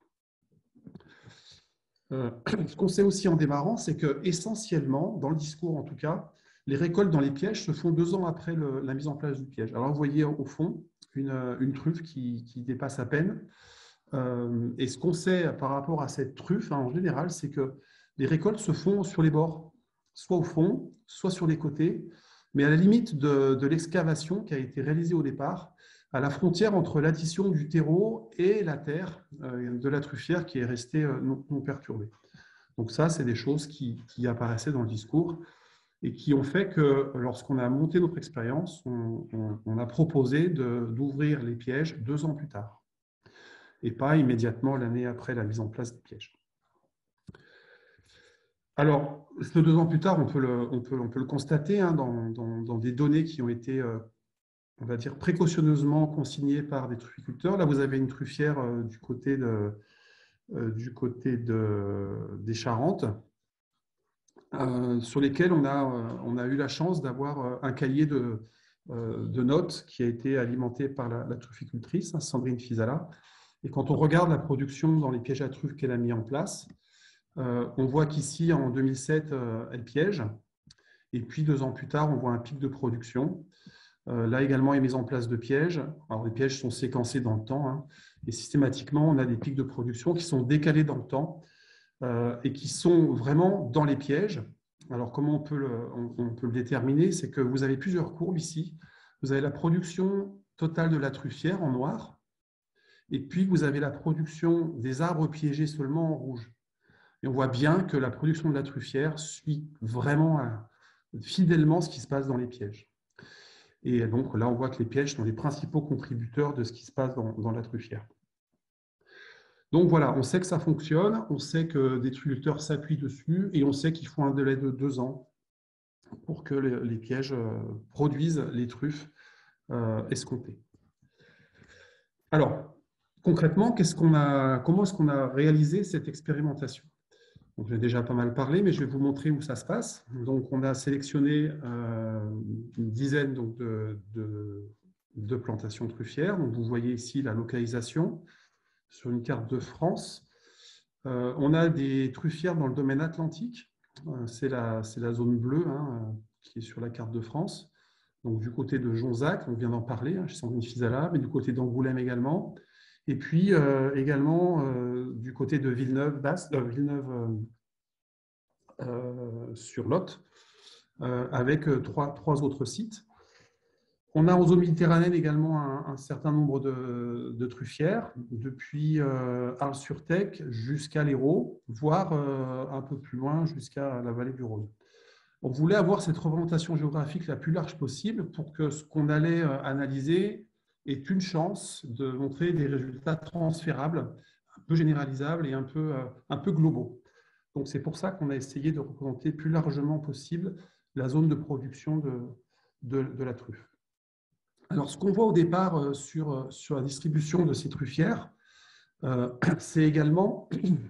Ce qu'on sait aussi en démarrant, c'est que essentiellement, dans le discours en tout cas, les récoltes dans les pièges se font 2 ans après la mise en place du piège. Alors vous voyez au fond une truffe qui dépasse à peine. Et ce qu'on sait par rapport à cette truffe, en général, c'est que les récoltes se font sur les bords, soit au fond, soit sur les côtés, mais à la limite de l'excavation qui a été réalisée au départ, à la frontière entre l'addition du terreau et la terre de la truffière qui est restée non perturbée. Donc ça, c'est des choses qui apparaissaient dans le discours et qui ont fait que lorsqu'on a monté notre expérience, on a proposé d'ouvrir les pièges 2 ans plus tard et pas immédiatement l'année après la mise en place des pièges. Alors, ce 2 ans plus tard, on peut le constater hein, dans des données qui ont été, on va dire, précautionneusement consignées par des trufficulteurs. Là, vous avez une truffière du côté des Charentes, sur lesquelles on a eu la chance d'avoir un cahier de notes qui a été alimenté par la trufficultrice, hein, Sandrine Fisala. Et quand on regarde la production dans les pièges à truffes qu'elle a mis en place, on voit qu'ici, en 2007, elle piège. Et puis, 2 ans plus tard, on voit un pic de production. Là également, il est mis en place de pièges. Alors, les pièges sont séquencés dans le temps. Hein, et systématiquement, on a des pics de production qui sont décalés dans le temps et qui sont vraiment dans les pièges. Alors, comment on peut le déterminer? C'est que vous avez plusieurs courbes ici. Vous avez la production totale de la truffière en noir. Et puis, vous avez la production des arbres piégés seulement en rouge. Et on voit bien que la production de la truffière suit vraiment fidèlement ce qui se passe dans les pièges. Et donc là, on voit que les pièges sont les principaux contributeurs de ce qui se passe dans la truffière. Donc voilà, on sait que ça fonctionne, on sait que des trufficulteurs s'appuient dessus et on sait qu'il faut un délai de 2 ans pour que les pièges produisent les truffes escomptées. Alors, concrètement, comment est-ce qu'on a réalisé cette expérimentation? Donc, j'ai déjà pas mal parlé, mais je vais vous montrer où ça se passe. Donc, on a sélectionné une dizaine donc, de plantations truffières. Donc, vous voyez ici la localisation sur une carte de France. On a des truffières dans le domaine atlantique. C'est la zone bleue hein, qui est sur la carte de France. Donc, du côté de Jonzac, on vient d'en parler, hein, chez Sandrine Fisala, mais du côté d'Angoulême également. Et puis également du côté de Villeneuve sur Lot, avec trois autres sites. On a en zone méditerranéenne également un certain nombre de truffières, depuis Arles-sur-Tech jusqu'à l'Hérault, voire un peu plus loin jusqu'à la vallée du Rhône. On voulait avoir cette représentation géographique la plus large possible pour que ce qu'on allait analyser ait une chance de montrer des résultats transférables, un peu généralisables et un peu globaux. Donc c'est pour ça qu'on a essayé de représenter plus largement possible la zone de production de la truffe. Alors ce qu'on voit au départ sur la distribution de ces truffières, c'est également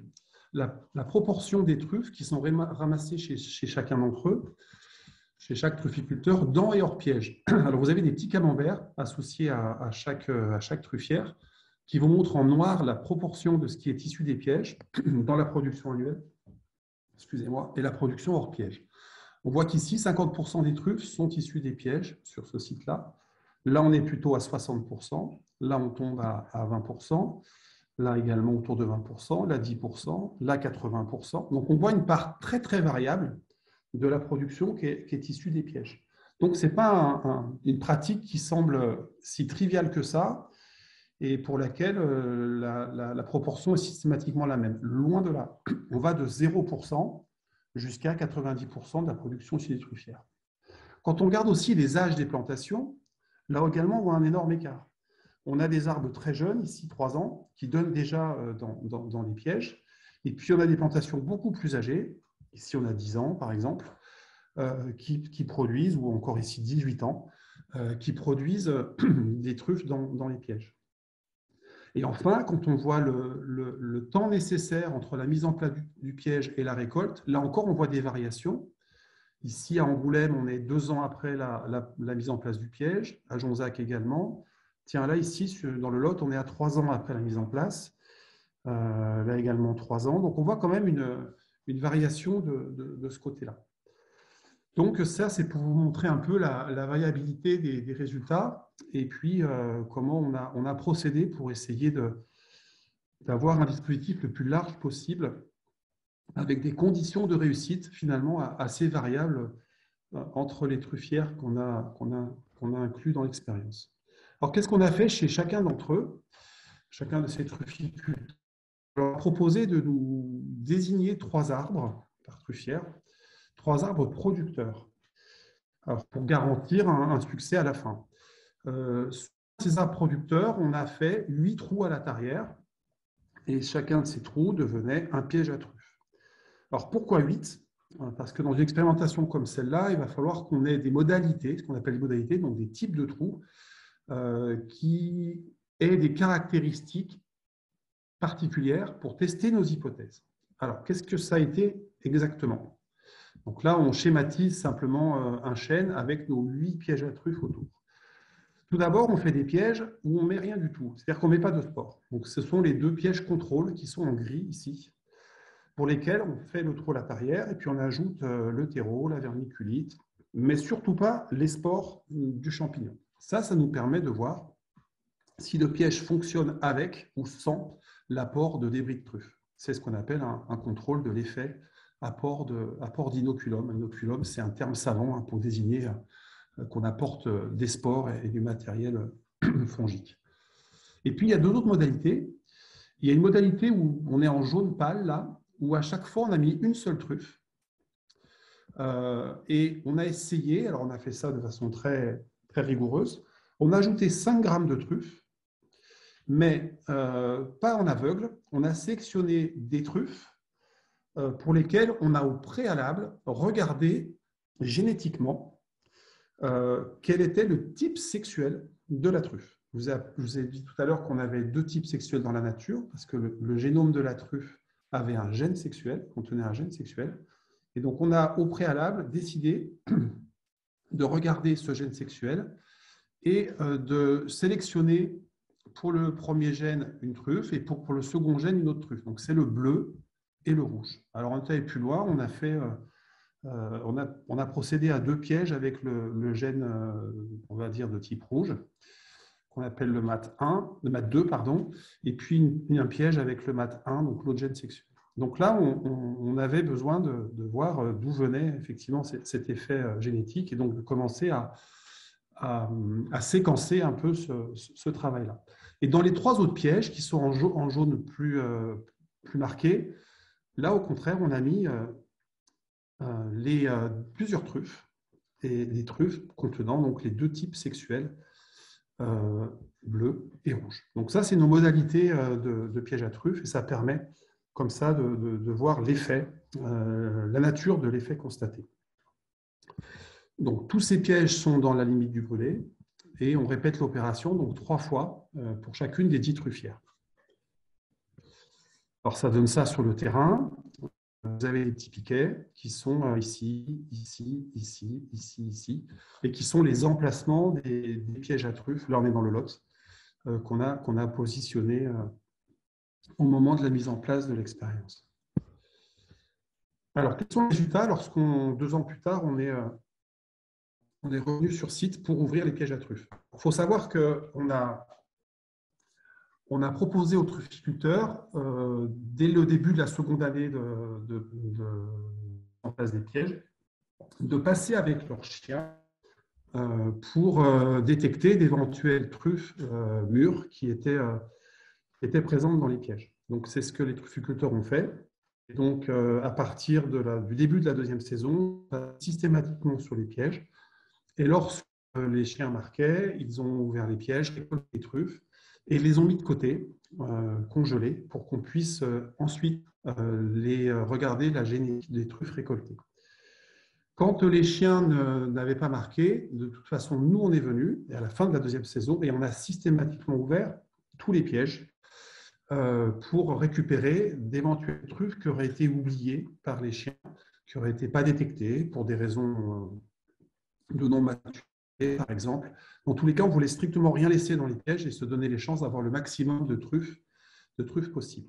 la proportion des truffes qui sont ramassées chez chacun d'entre eux, chez chaque trufficulteur, dans et hors piège. Alors, vous avez des petits camemberts associés à chaque truffière qui vous montrent en noir la proportion de ce qui est issu des pièges dans la production annuelle, excusez-moi, et la production hors piège. On voit qu'ici, 50% des truffes sont issues des pièges sur ce site-là. Là, on est plutôt à 60%. Là, on tombe à 20%. Là également autour de 20%, là 10%, là 80%. Donc, on voit une part très, très variable de la production qui est issue des pièges. Donc, ce n'est pas une pratique qui semble si triviale que ça et pour laquelle la proportion est systématiquement la même. Loin de là. On va de 0% jusqu'à 90% de la production chez les truffières. Quand on regarde aussi les âges des plantations, là également, on voit un énorme écart. On a des arbres très jeunes, ici 3 ans, qui donnent déjà dans les pièges. Et puis, on a des plantations beaucoup plus âgées. Ici, on a 10 ans, par exemple, qui produisent, ou encore ici 18 ans, qui produisent des truffes dans les pièges. Et enfin, quand on voit le temps nécessaire entre la mise en place du piège et la récolte, là encore, on voit des variations. Ici, à Angoulême, on est 2 ans après la mise en place du piège, à Jonzac également. Tiens, là, ici, dans le Lot, on est à 3 ans après la mise en place. Là également 3 ans. Donc, on voit quand même une variation de ce côté-là. Donc, ça, c'est pour vous montrer un peu la variabilité des résultats et puis comment on a procédé pour essayer d'avoir un dispositif le plus large possible avec des conditions de réussite finalement assez variables entre les truffières qu'on a inclus dans l'expérience. Alors, qu'est-ce qu'on a fait chez chacun d'entre eux, chacun de ces trufficulteurs? On leur a proposé de nous désigner 3 arbres par truffière, 3 arbres producteurs, alors pour garantir un succès à la fin. Sur ces arbres producteurs, on a fait 8 trous à la tarière et chacun de ces trous devenait un piège à truffes. Alors pourquoi 8 ? Parce que dans une expérimentation comme celle-là, il va falloir qu'on ait des modalités, ce qu'on appelle des modalités, donc des types de trous, qui aient des caractéristiques particulières pour tester nos hypothèses. Alors, qu'est-ce que ça a été exactement ? Donc là, on schématise simplement un chêne avec nos 8 pièges à truffes autour. Tout d'abord, on fait des pièges où on ne met rien du tout, c'est-à-dire qu'on ne met pas de sport. Donc, ce sont les 2 pièges contrôle qui sont en gris ici, pour lesquels on fait le trou à la tarière et puis on ajoute le terreau, la vermiculite, mais surtout pas les spores du champignon. Ça nous permet de voir si le piège fonctionne avec ou sans l'apport de débris de truffe. C'est ce qu'on appelle un contrôle de l'effet apport d'inoculum. Inoculum, c'est un terme savant pour désigner qu'on apporte des spores et du matériel fongique. Et puis, il y a 2 autres modalités. Il y a une modalité où on est en jaune pâle, là, où à chaque fois, on a mis une seule truffe. Et on a essayé, alors on a fait ça de façon très, très rigoureuse, on a ajouté 5 grammes de truffes, mais pas en aveugle. On a sélectionné des truffes pour lesquelles on a au préalable regardé génétiquement quel était le type sexuel de la truffe. Je vous ai dit tout à l'heure qu'on avait 2 types sexuels dans la nature, parce que le génome de la truffe avait un gène sexuel, contenait un gène sexuel. Et donc, on a au préalable décidé de regarder ce gène sexuel et de sélectionner pour le premier gène une truffe et pour le second gène une autre truffe. Donc, c'est le bleu et le rouge. Alors, on est allé plus loin, on a procédé à 2 pièges avec le gène, on va dire, de type rouge, qu'on appelle le MAT2, pardon, et puis un piège avec le MAT1, donc l'autre gène sexuel. Donc là, on avait besoin de voir d'où venait effectivement cet effet génétique et donc de commencer à séquencer un peu ce travail-là. Et dans les 3 autres pièges qui sont en jaune plus marqué, là, au contraire, on a mis plusieurs truffes, et des truffes contenant donc les 2 types sexuels, bleu et rouge. Donc ça, c'est nos modalités de piège à truffes et ça permet comme ça de voir l'effet, la nature de l'effet constaté. Donc tous ces pièges sont dans la limite du brûlé et on répète l'opération donc 3 fois pour chacune des 10 truffières. Alors ça donne ça sur le terrain. Vous avez les petits piquets qui sont ici, ici, ici, ici, ici, et qui sont les emplacements des pièges à truffes. Là, on est dans le Lot, qu'on a positionné au moment de la mise en place de l'expérience. Alors, quels sont les résultats lorsqu'on, 2 ans plus tard, on est revenu sur site pour ouvrir les pièges à truffes? Il faut savoir qu'on a proposé aux trufficulteurs, dès le début de la seconde année en place des pièges, de passer avec leurs chiens pour détecter d'éventuelles truffes mûres qui étaient présentes dans les pièges. Donc, c'est ce que les trufficulteurs ont fait. Et donc, à partir du début de la 2e saison, systématiquement sur les pièges. Et lorsque les chiens marquaient, ils ont ouvert les pièges, récolté les truffes, et les ont mis de côté, congelés, pour qu'on puisse ensuite regarder la génétique des truffes récoltées. Quand les chiens n'avaient pas marqué, de toute façon, nous, on est venus, à la fin de la 2e saison, et on a systématiquement ouvert tous les pièges pour récupérer d'éventuelles truffes qui auraient été oubliées par les chiens qui n'auraient été pas détectées pour des raisons de non-maturité, par exemple. Dans tous les cas, on voulait strictement rien laisser dans les pièges et se donner les chances d'avoir le maximum de truffes possibles.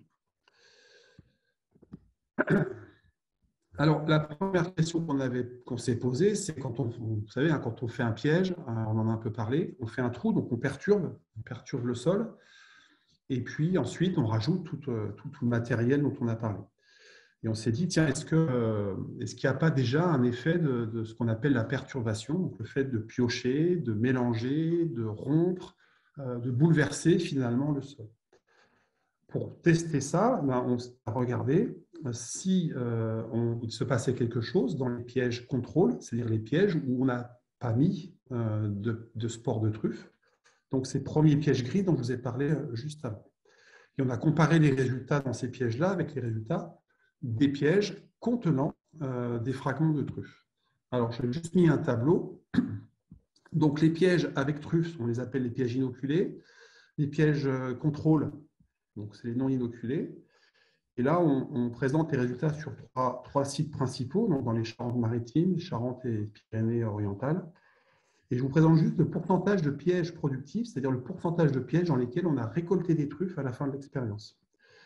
Alors, la première question qu'on s'est posée, c'est quand vous savez, hein, quand on fait un piège, on en a un peu parlé, on fait un trou, donc on perturbe le sol, et puis ensuite on rajoute tout le matériel dont on a parlé. Et on s'est dit, tiens, est-ce qu'il n'y a pas déjà un effet de ce qu'on appelle la perturbation, donc le fait de piocher, de mélanger, de rompre, de bouleverser finalement le sol. Pour tester ça, on a regardé si il se passait quelque chose dans les pièges contrôle, c'est-à-dire les pièges où on n'a pas mis de spores de truffe. Donc, ces premiers pièges gris dont je vous ai parlé juste avant. Et on a comparé les résultats dans ces pièges-là avec les résultats des pièges contenant des fragments de truffe. Alors, j'ai juste mis un tableau. Donc, les pièges avec truffe, on les appelle les pièges inoculés. Les pièges contrôle, donc c'est les non inoculés. Et là, on présente les résultats sur trois sites principaux, donc dans les Charentes-Maritimes, Charentes et Pyrénées-Orientales. Et je vous présente juste le pourcentage de pièges productifs, c'est-à-dire le pourcentage de pièges dans lesquels on a récolté des truffes à la fin de l'expérience.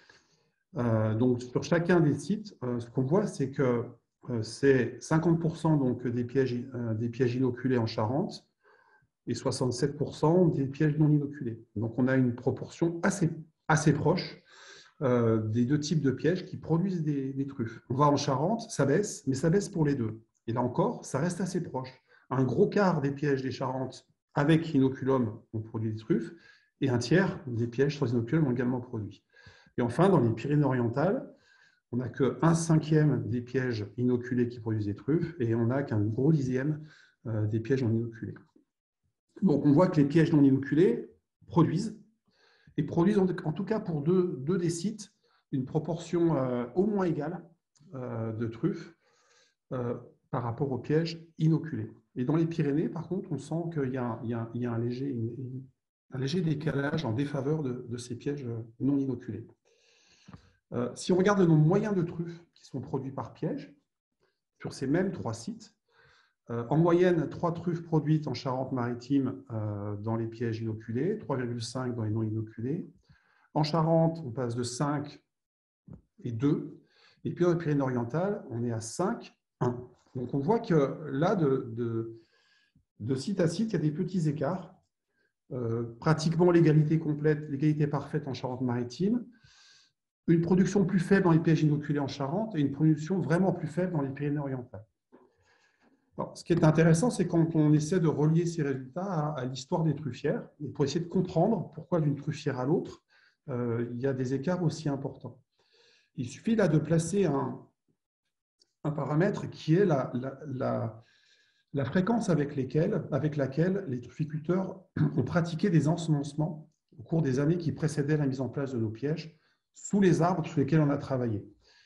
Donc, sur chacun des sites, ce qu'on voit, c'est que c'est 50% donc, des pièges inoculés en Charente et 67% des pièges non inoculés. Donc, on a une proportion assez proche des deux types de pièges qui produisent des truffes. On va en Charente, ça baisse, mais ça baisse pour les deux. Et là encore, ça reste assez proche. Un gros quart des pièges des Charentes avec inoculum ont produit des truffes et un tiers des pièges sans inoculum ont également produit. Et enfin, dans les Pyrénées-Orientales, on n'a qu'un cinquième des pièges inoculés qui produisent des truffes et on n'a qu'un gros dixième des pièges non inoculés. Donc, on voit que les pièges non inoculés produisent, et produisent en tout cas pour deux des sites une proportion au moins égale de truffes par rapport aux pièges inoculés. Et dans les Pyrénées, par contre, on sent qu'il y a un léger décalage en défaveur de ces pièges non inoculés. Si on regarde le nombre moyen de truffes qui sont produits par piège, sur ces mêmes trois sites, en moyenne, 3 truffes produites en Charente-Maritime dans les pièges inoculés, 3,5 dans les non inoculés. En Charente, on passe de 5 et 2. Et puis dans les Pyrénées-Orientales, on est à 5, 1. Donc on voit que là, de site à site, il y a des petits écarts. Pratiquement l'égalité complète, l'égalité parfaite en Charente-Maritime. Une production plus faible dans les pièges inoculés en Charente et une production vraiment plus faible dans les Pyrénées-Orientales. Alors, ce qui est intéressant, c'est quand on essaie de relier ces résultats à l'histoire des truffières, et pour essayer de comprendre pourquoi d'une truffière à l'autre, il y a des écarts aussi importants. Il suffit là de placer un paramètre qui est la fréquence avec laquelle les trufficulteurs ont pratiqué des ensemencements au cours des années qui précédaient la mise en place de nos pièges, sous les arbres sous lesquels on a travaillé.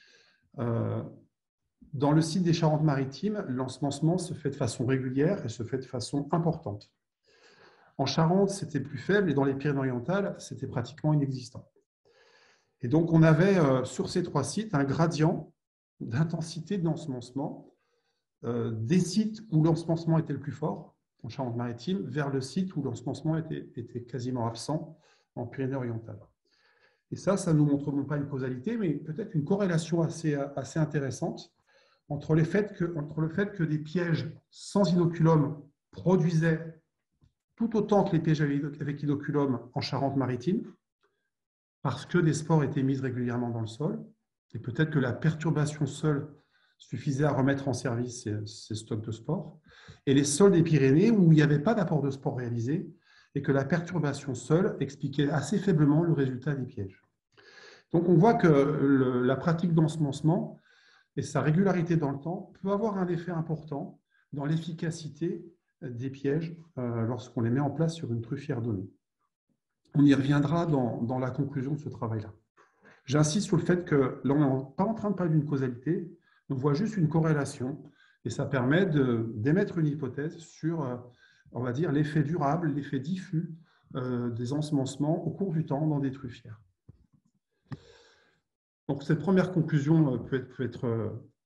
Dans le site des Charentes-Maritimes, l'ensemencement se fait de façon régulière et se fait de façon importante. En Charente, c'était plus faible et dans les Pyrénées-Orientales, c'était pratiquement inexistant. Et donc, on avait sur ces trois sites un gradient d'intensité de l'ensemencement des sites où l'ensemencement était le plus fort, en Charente-Maritime, vers le site où l'ensemencement était quasiment absent, en Pyrénées-Orientales. Et ça ne nous montre non pas une causalité, mais peut-être une corrélation assez intéressante entre le fait que des pièges sans inoculum produisaient tout autant que les pièges avec inoculum en Charente-Maritime, parce que des spores étaient mises régulièrement dans le sol, et peut-être que la perturbation seule suffisait à remettre en service ces stocks de spores, et les sols des Pyrénées où il n'y avait pas d'apport de spores réalisé, et que la perturbation seule expliquait assez faiblement le résultat des pièges. Donc on voit que la pratique d'ensemencement et sa régularité dans le temps peut avoir un effet important dans l'efficacité des pièges lorsqu'on les met en place sur une truffière donnée. On y reviendra dans la conclusion de ce travail-là. J'insiste sur le fait que là, on n'est pas en train de parler d'une causalité, on voit juste une corrélation et ça permet d'émettre une hypothèse sur, on va dire, l'effet durable, l'effet diffus des ensemencements au cours du temps dans des truffières. Donc, cette première conclusion peut être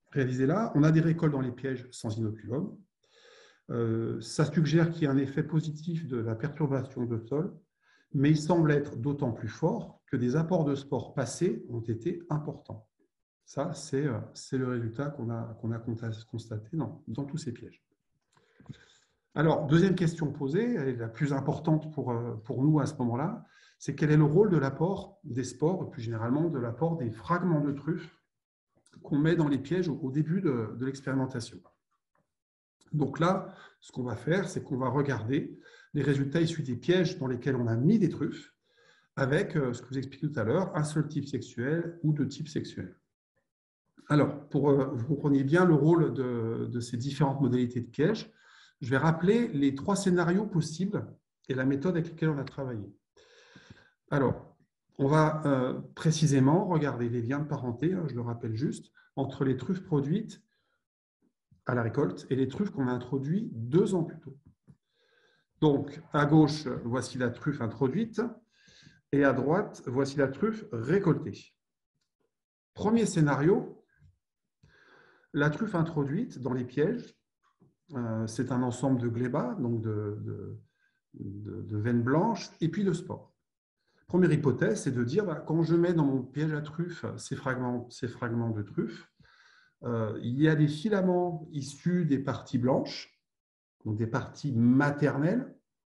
réalisé là. On a des récoltes dans les pièges sans inoculum. Ça suggère qu'il y a un effet positif de la perturbation de sol, mais il semble être d'autant plus fort que des apports de spores passés ont été importants. Ça, c'est le résultat qu'on a constaté dans tous ces pièges. Alors, deuxième question posée, elle est la plus importante pour nous à ce moment-là, c'est quel est le rôle de l'apport des spores, et plus généralement de l'apport des fragments de truffes qu'on met dans les pièges au début de l'expérimentation. Donc là, ce qu'on va faire, c'est qu'on va regarder les résultats issus des pièges dans lesquels on a mis des truffes, avec ce que je vous expliquais tout à l'heure, un seul type sexuel ou deux types sexuels. Alors, pour que vous compreniez bien le rôle de ces différentes modalités de pièges, je vais rappeler les 3 scénarios possibles et la méthode avec laquelle on a travaillé. Alors, on va précisément regarder les liens de parenté, je le rappelle juste, entre les truffes produites à la récolte et les truffes qu'on a introduites 2 ans plus tôt. Donc, à gauche, voici la truffe introduite et à droite, voici la truffe récoltée. Premier scénario, la truffe introduite dans les pièges, c'est un ensemble de glébas, donc de veines blanches et puis de spores. Première hypothèse, c'est de dire, quand je mets dans mon piège à truffes ces fragments de truffes, il y a des filaments issus des parties blanches, donc des parties maternelles,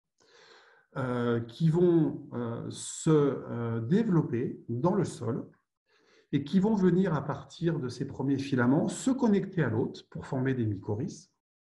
qui vont se développer dans le sol et qui vont venir à partir de ces premiers filaments se connecter à l'hôte pour former des mycorhizes.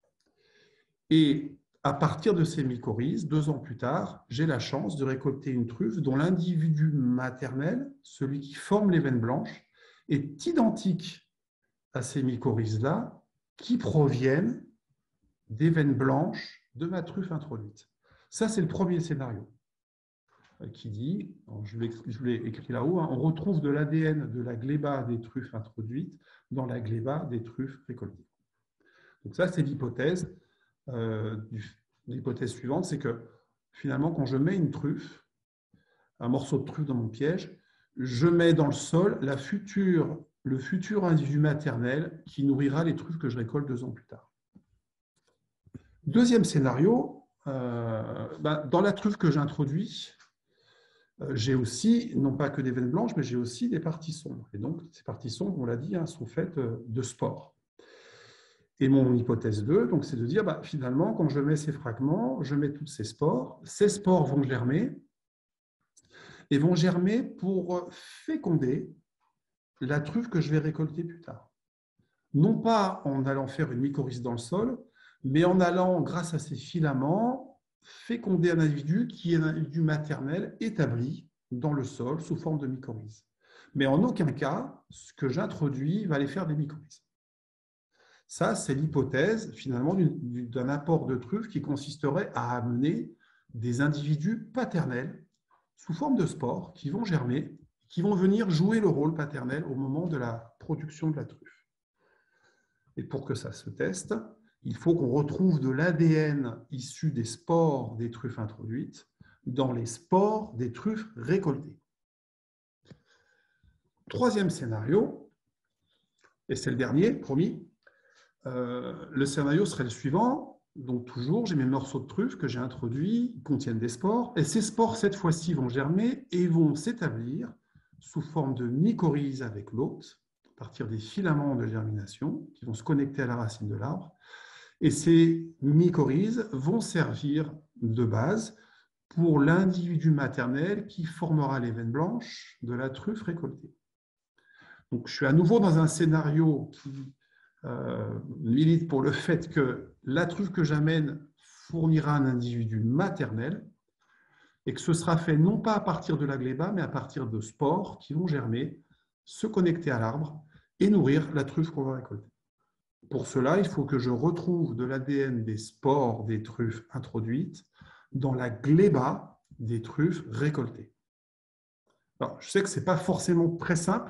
Et à partir de ces mycorhizes, 2 ans plus tard, j'ai la chance de récolter une truffe dont l'individu maternel, celui qui forme les veines blanches, est identique à ces mycorhizes-là qui proviennent des veines blanches de ma truffe introduite. Ça, c'est le premier scénario qui dit, je l'ai écrit là-haut, on retrouve de l'ADN de la gléba des truffes introduites dans la gléba des truffes récoltées. Donc ça, c'est l'hypothèse. L'hypothèse suivante, c'est que finalement, quand je mets une truffe, un morceau de truffe dans mon piège, je mets dans le sol le futur individu maternel qui nourrira les truffes que je récolte 2 ans plus tard. Deuxième scénario, dans la truffe que j'introduis, j'ai aussi, non pas que des veines blanches, mais j'ai aussi des parties sombres. Et donc, ces parties sombres, on l'a dit, sont faites de spores. Et mon hypothèse 2, c'est de dire, finalement, quand je mets ces fragments, je mets toutes ces spores vont germer, et vont germer pour féconder la truffe que je vais récolter plus tard. Non pas en allant faire une mycorhize dans le sol, mais en allant, grâce à ces filaments, féconder un individu qui est un individu maternel établi dans le sol sous forme de mycorhize. Mais en aucun cas, ce que j'introduis va aller faire des mycorhizes. Ça, c'est l'hypothèse, finalement, d'un apport de truffe qui consisterait à amener des individus paternels sous forme de spores qui vont germer, qui vont venir jouer le rôle paternel au moment de la production de la truffe. Et pour que ça se teste, il faut qu'on retrouve de l'ADN issu des spores des truffes introduites dans les spores des truffes récoltées. Troisième scénario, et c'est le dernier, promis. Le scénario serait le suivant. Donc toujours, j'ai mes morceaux de truffes que j'ai introduits, ils contiennent des spores, et ces spores, cette fois-ci, vont germer et vont s'établir sous forme de mycorhizes avec l'hôte, à partir des filaments de germination qui vont se connecter à la racine de l'arbre. Et ces mycorhizes vont servir de base pour l'individu maternel qui formera les veines blanches de la truffe récoltée. Donc, je suis à nouveau dans un scénario qui milite pour le fait que la truffe que j'amène fournira un individu maternel et que ce sera fait non pas à partir de la gléba, mais à partir de spores qui vont germer, se connecter à l'arbre et nourrir la truffe qu'on va récolter. Pour cela, il faut que je retrouve de l'ADN des spores des truffes introduites dans la gléba des truffes récoltées. Alors, je sais que ce n'est pas forcément très simple,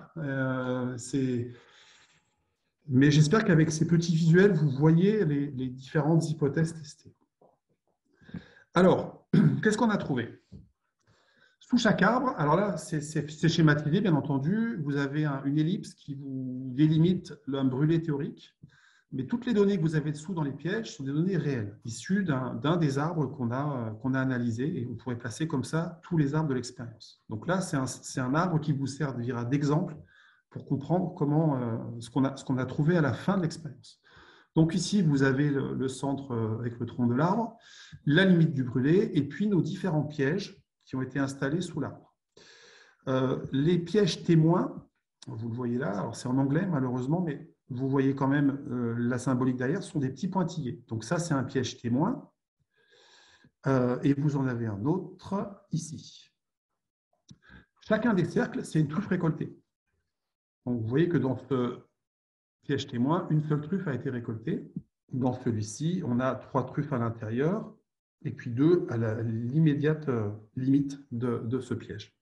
mais j'espère qu'avec ces petits visuels, vous voyez les différentes hypothèses testées. Alors, qu'est-ce qu'on a trouvé? Sous chaque arbre, alors là, c'est schématisé, bien entendu. Vous avez une ellipse qui vous délimite un brûlé théorique. Mais toutes les données que vous avez dessous dans les pièges sont des données réelles, issues d'un des arbres qu'on a analysé. Et vous pourrez placer comme ça tous les arbres de l'expérience. Donc là, c'est un arbre qui vous servira d'exemple pour comprendre comment, ce qu'on a trouvé à la fin de l'expérience. Donc ici, vous avez le centre avec le tronc de l'arbre, la limite du brûlé, et puis nos différents pièges qui ont été installés sous l'arbre. Les pièges témoins, vous le voyez là, alors c'est en anglais malheureusement, mais vous voyez quand même la symbolique derrière, sont des petits pointillés. Donc ça, c'est un piège témoin. Et vous en avez un autre ici. Chacun des cercles, c'est une truffe récoltée. Donc vous voyez que dans ce piège témoin, une seule truffe a été récoltée. Dans celui-ci, on a 3 truffes à l'intérieur et puis 2 à l'immédiate limite de ce piège.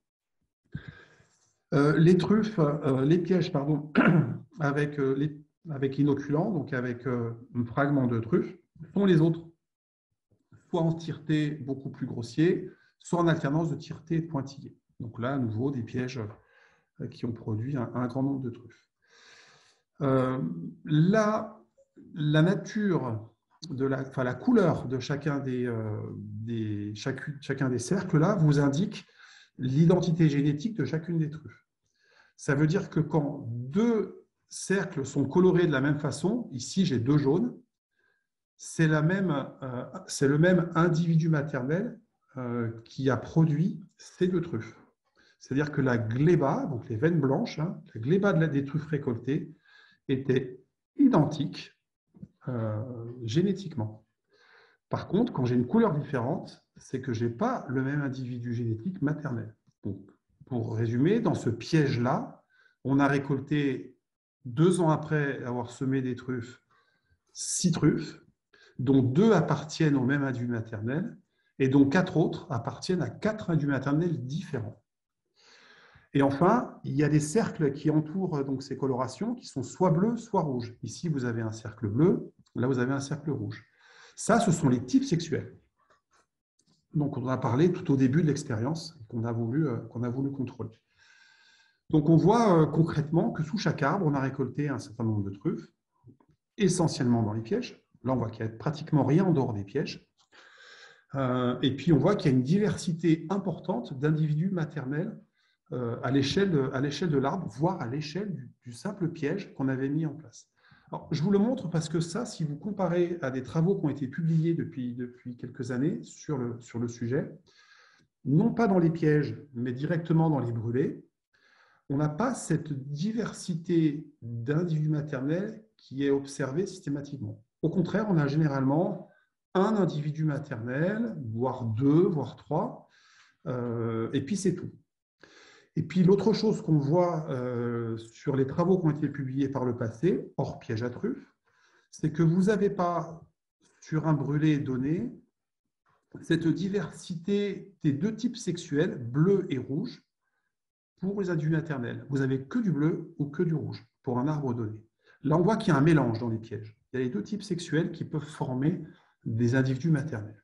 Les truffes, les pièges, pardon, avec inoculant, donc avec un fragment de truffe, sont les autres, soit en tireté beaucoup plus grossier, soit en alternance de tireté pointillée. Donc là, à nouveau, des pièges qui ont produit un grand nombre de truffes. La nature, la couleur de chacun des cercles là vous indique l'identité génétique de chacune des truffes. Ça veut dire que quand 2 cercles sont colorés de la même façon, ici j'ai 2 jaunes, c'est le même individu maternel qui a produit ces 2 truffes. C'est-à-dire que la gléba, donc les veines blanches, la gléba des truffes récoltées, était identique génétiquement. Par contre, quand j'ai une couleur différente, c'est que je n'ai pas le même individu génétique maternel. Donc, pour résumer, dans ce piège-là, on a récolté 2 ans après avoir semé des truffes, 6 truffes, dont 2 appartiennent au même individu maternel et dont 4 autres appartiennent à 4 individus maternels différents. Et enfin, il y a des cercles qui entourent donc ces colorations qui sont soit bleus, soit rouges. Ici, vous avez un cercle bleu, là, vous avez un cercle rouge. Ça, ce sont les types sexuels. Donc, on en a parlé tout au début de l'expérience qu'on a voulu contrôler. Donc, on voit concrètement que sous chaque arbre, on a récolté un certain nombre de truffes, essentiellement dans les pièges. Là, on voit qu'il n'y a pratiquement rien en dehors des pièges. Et puis, on voit qu'il y a une diversité importante d'individus maternels à l'échelle de l'arbre, voire à l'échelle du simple piège qu'on avait mis en place. Alors, je vous le montre parce que ça, si vous comparez à des travaux qui ont été publiés depuis quelques années sur le sujet, non pas dans les pièges, mais directement dans les brûlés, on n'a pas cette diversité d'individus maternels qui est observée systématiquement. Au contraire, on a généralement un individu maternel, voire 2, voire 3, et puis c'est tout. Et puis l'autre chose qu'on voit sur les travaux qui ont été publiés par le passé, hors piège à truffes, c'est que vous n'avez pas, sur un brûlé donné, cette diversité des 2 types sexuels, bleu et rouge, pour les individus maternels. Vous n'avez que du bleu ou que du rouge pour un arbre donné. Là, on voit qu'il y a un mélange dans les pièges. Il y a les 2 types sexuels qui peuvent former des individus maternels.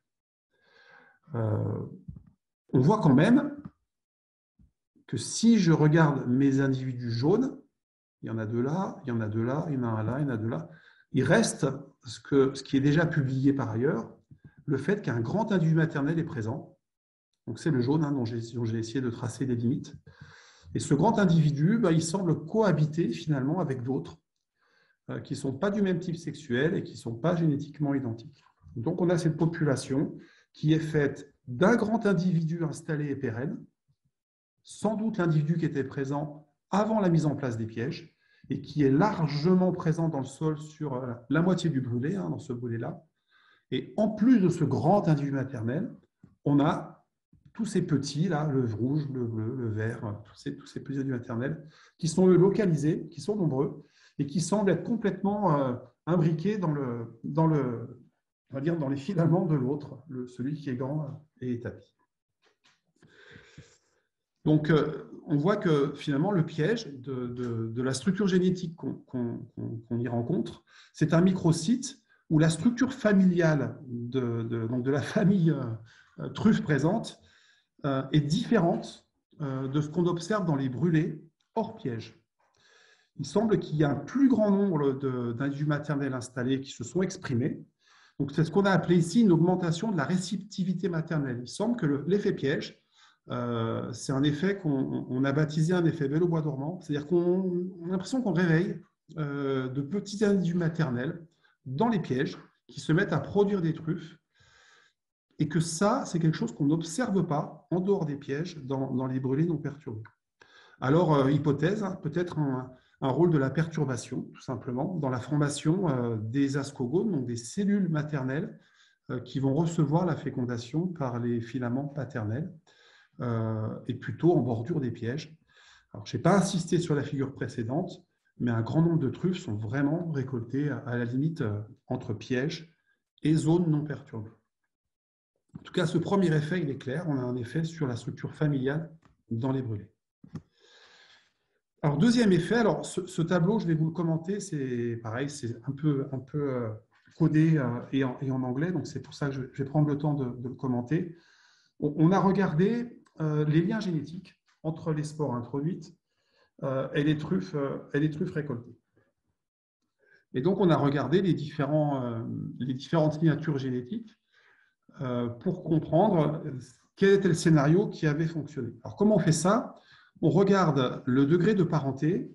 On voit quand même que si je regarde mes individus jaunes, il y en a 2 là, il y en a 2 là, il y en a un là, il y en a 2 là, il reste ce qui est déjà publié par ailleurs, le fait qu'un grand individu maternel est présent. Donc c'est le jaune dont j'ai essayé de tracer des limites. Et ce grand individu, il semble cohabiter finalement avec d'autres qui ne sont pas du même type sexuel et qui ne sont pas génétiquement identiques. Donc on a cette population qui est faite d'un grand individu installé et pérenne, sans doute l'individu qui était présent avant la mise en place des pièges et qui est largement présent dans le sol sur la moitié du brûlé, dans ce brûlé-là. Et en plus de ce grand individu maternel, on a tous ces petits, là, le rouge, le bleu, le vert, tous ces petits individus maternels, qui sont localisés, qui sont nombreux, et qui semblent être complètement imbriqués dans les filaments de l'autre, celui qui est grand et établi. Donc, on voit que finalement, le piège de la structure génétique qu'on y rencontre, c'est un microsite où la structure familiale donc de la famille truffe présente est différente de ce qu'on observe dans les brûlés hors piège. Il semble qu'il y a un plus grand nombre d'individus maternels installés qui se sont exprimés. Donc, c'est ce qu'on a appelé ici une augmentation de la réceptivité maternelle. Il semble que l'effet piège, c'est un effet qu'on a baptisé un effet vélo bois dormant. C'est-à-dire qu'on a l'impression qu'on réveille de petits individus maternels dans les pièges qui se mettent à produire des truffes et que ça, c'est quelque chose qu'on n'observe pas en dehors des pièges dans les brûlés non perturbés. Alors, hypothèse, peut-être un rôle de la perturbation, tout simplement, dans la formation des ascogones, donc des cellules maternelles qui vont recevoir la fécondation par les filaments paternels et plutôt en bordure des pièges. Alors, je n'ai pas insisté sur la figure précédente, mais un grand nombre de truffes sont vraiment récoltées à la limite entre pièges et zones non perturbées. En tout cas, ce premier effet, il est clair. On a un effet sur la structure familiale dans les brûlés. Alors, deuxième effet, alors ce tableau, je vais vous le commenter, c'est pareil, c'est un peu codé et en anglais, donc c'est pour ça que je vais prendre le temps de le commenter. On a regardé les liens génétiques entre les spores introduites et les truffes récoltées. Et donc, on a regardé les différentes signatures génétiques pour comprendre quel était le scénario qui avait fonctionné. Alors, comment on fait ça? On regarde le degré de parenté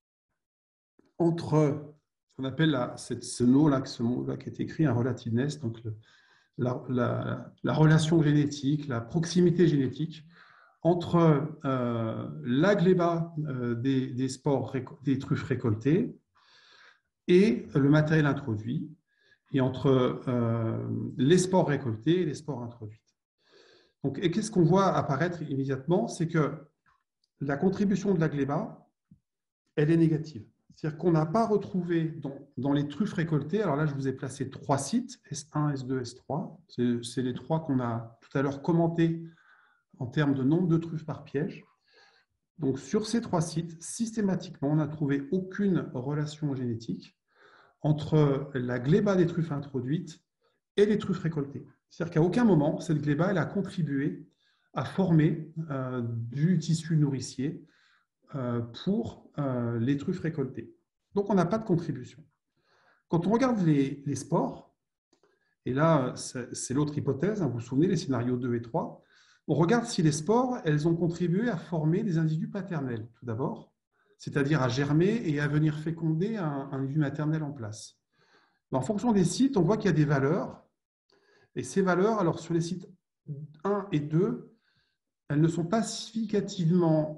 entre ce qu'on appelle ce mot-là qui est écrit, un relativeness, donc la relation génétique, la proximité génétique entre la gléba des spores, des truffes récoltées et le matériel introduit, et entre les spores récoltées et les spores introduites. Donc, et qu'est-ce qu'on voit apparaître immédiatement? C'est que la contribution de la gléba, elle est négative. C'est-à-dire qu'on n'a pas retrouvé dans les truffes récoltées, alors là, je vous ai placé 3 sites, S1, S2, S3. C'est les 3 qu'on a tout à l'heure commentés en termes de nombre de truffes par piège. Donc, sur ces 3 sites, systématiquement, on n'a trouvé aucune relation génétique entre la gléba des truffes introduites et les truffes récoltées. C'est-à-dire qu'à aucun moment, cette gléba elle a contribué à former du tissu nourricier pour les truffes récoltées. Donc, on n'a pas de contribution. Quand on regarde les spores, et là, c'est l'autre hypothèse, vous vous souvenez, les scénarios 2 et 3, on regarde si les spores, elles ont contribué à former des individus paternels, tout d'abord, c'est-à-dire à germer et à venir féconder un individu maternel en place. En fonction des sites, on voit qu'il y a des valeurs, et ces valeurs, alors sur les sites 1 et 2, elles ne sont pas significatives,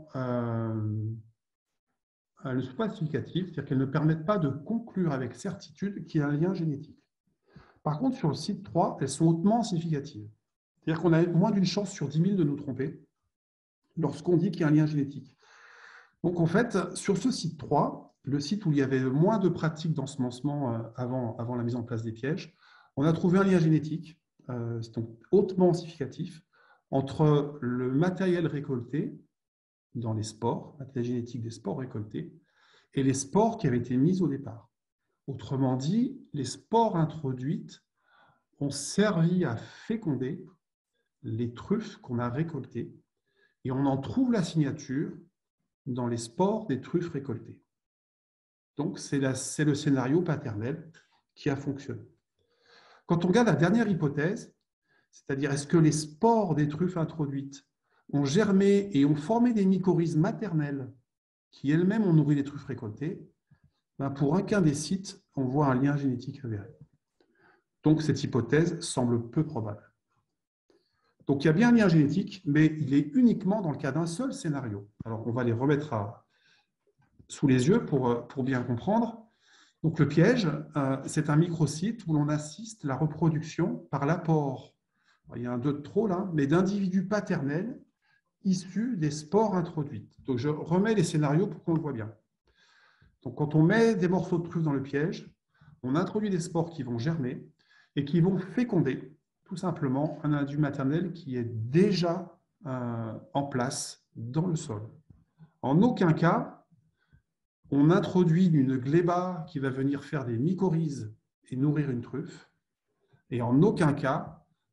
c'est-à-dire qu'elles ne permettent pas de conclure avec certitude qu'il y a un lien génétique. Par contre, sur le site 3, elles sont hautement significatives. C'est-à-dire qu'on a moins d'une chance sur 10 000 de nous tromper lorsqu'on dit qu'il y a un lien génétique. Donc, en fait, sur ce site 3, le site où il y avait le moins de pratiques d'ensemencement avant la mise en place des pièges, on a trouvé un lien génétique, donc hautement significatif, entre le matériel récolté dans les spores, matériel génétique des spores récoltés, et les spores qui avaient été mises au départ. Autrement dit, les spores introduites ont servi à féconder les truffes qu'on a récoltées, et on en trouve la signature dans les spores des truffes récoltées. Donc, c'est le scénario paternel qui a fonctionné. Quand on regarde la dernière hypothèse, c'est-à-dire est-ce que les spores des truffes introduites ont germé et ont formé des mycorhizes maternelles qui elles-mêmes ont nourri les truffes récoltées, pour aucun des sites, on voit un lien génétique avéré. Donc, cette hypothèse semble peu probable. Donc, il y a bien un lien génétique, mais il est uniquement dans le cas d'un seul scénario. Alors, on va les remettre sous les yeux pour bien comprendre. Donc, le piège, c'est un microsite où l'on assiste à la reproduction par l'apport, il y a un 2 de trop là, mais d'individus paternels issus des spores introduites. Donc, je remets les scénarios pour qu'on le voit bien. Donc, quand on met des morceaux de truffe dans le piège, on introduit des spores qui vont germer et qui vont féconder tout simplement un individu maternel qui est déjà en place dans le sol. En aucun cas, on introduit une gléba qui va venir faire des mycorhizes et nourrir une truffe. Et en aucun cas,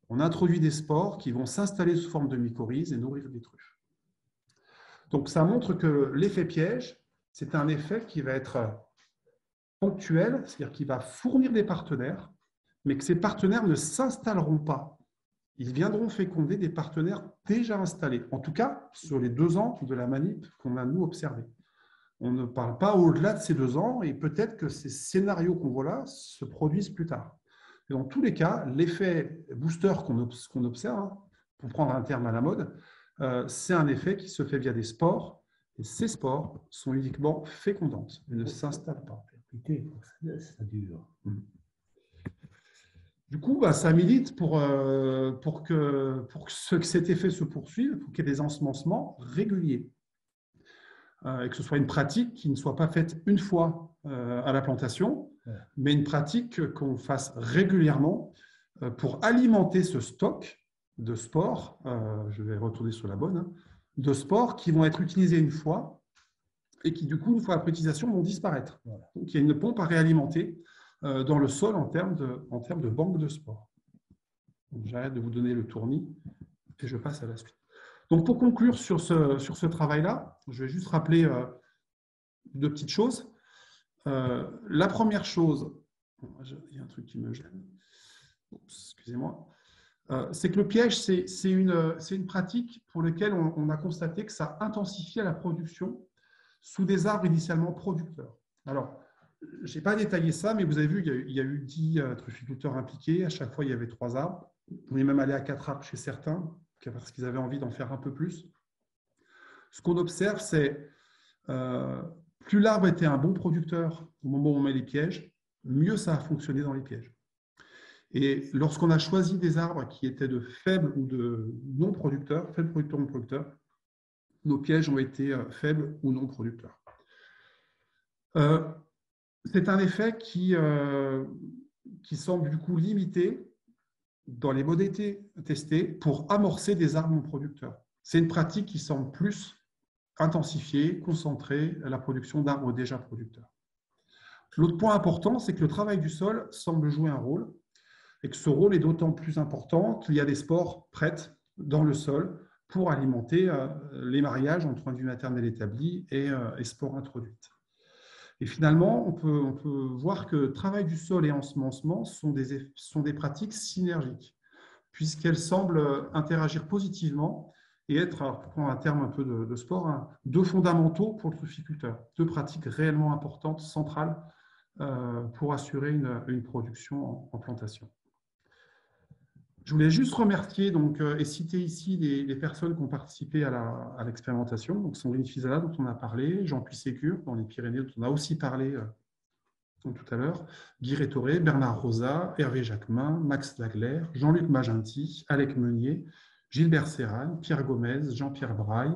on introduit des spores qui vont s'installer sous forme de mycorhizes et nourrir des truffes. Donc, ça montre que l'effet piège, c'est un effet qui va être ponctuel, c'est-à-dire qu'il va fournir des partenaires, mais que ces partenaires ne s'installeront pas. Ils viendront féconder des partenaires déjà installés, en tout cas sur les 2 ans de la manip qu'on a nous observé. On ne parle pas au-delà de ces 2 ans et peut-être que ces scénarios qu'on voit là se produisent plus tard. Et dans tous les cas, l'effet booster qu'on observe, pour prendre un terme à la mode, c'est un effet qui se fait via des spores et ces spores sont uniquement fécondantes et ne s'installent pas. Ça dure. Du coup, ça milite pour que cet effet se poursuive, pour qu'il y ait des ensemencements réguliers. Et que ce soit une pratique qui ne soit pas faite une fois à la plantation, mais une pratique qu'on fasse régulièrement pour alimenter ce stock de spores, je vais retourner sur la bonne, de spores qui vont être utilisés une fois et qui, du coup, une fois après utilisation, vont disparaître. Voilà. Donc, il y a une pompe à réalimenter dans le sol en termes de banque de spores. J'arrête de vous donner le tournis et je passe à la suite. Donc, pour conclure sur ce travail-là, je vais juste rappeler 2 petites choses. La première chose, il y a un truc qui me gêne, excusez-moi, c'est que le piège, c'est une pratique pour laquelle on a constaté que ça intensifiait la production sous des arbres initialement producteurs. Alors, je n'ai pas détaillé ça, mais vous avez vu, il y a eu 10 trufficulteurs impliqués. À chaque fois, il y avait 3 arbres. On est même allé à 4 arbres chez certains, parce qu'ils avaient envie d'en faire un peu plus. Ce qu'on observe, c'est plus l'arbre était un bon producteur au moment où on met les pièges, mieux ça a fonctionné dans les pièges. Et lorsqu'on a choisi des arbres qui étaient de faibles ou de non-producteurs, faibles producteurs ou non-producteurs, nos pièges ont été faibles ou non-producteurs. C'est un effet qui semble du coup limité dans les modalités testées pour amorcer des arbres non producteurs. C'est une pratique qui semble plus intensifier, concentrer la production d'arbres déjà producteurs. L'autre point important, c'est que le travail du sol semble jouer un rôle et que ce rôle est d'autant plus important qu'il y a des spores prêtes dans le sol pour alimenter les mariages entre induits maternels établis et spores introduites. Et finalement, on peut voir que travail du sol et ensemencement sont des pratiques synergiques, puisqu'elles semblent interagir positivement et être, alors pour prendre un terme un peu de sport, 2 fondamentaux pour le trufficulteur, 2 pratiques réellement importantes, centrales, pour assurer une production en plantation. Je voulais juste remercier et citer ici les personnes qui ont participé à l'expérimentation. Donc, Sandrine Fizala, dont on a parlé, Jean-Puy Sécure, dans les Pyrénées, dont on a aussi parlé tout à l'heure, Guy Rétoré, Bernard Rosa, Hervé Jacquemin, Max Laglaire, Jean-Luc Maginty, Alec Meunier, Gilbert Serran, Pierre Gomez, Jean-Pierre Braille,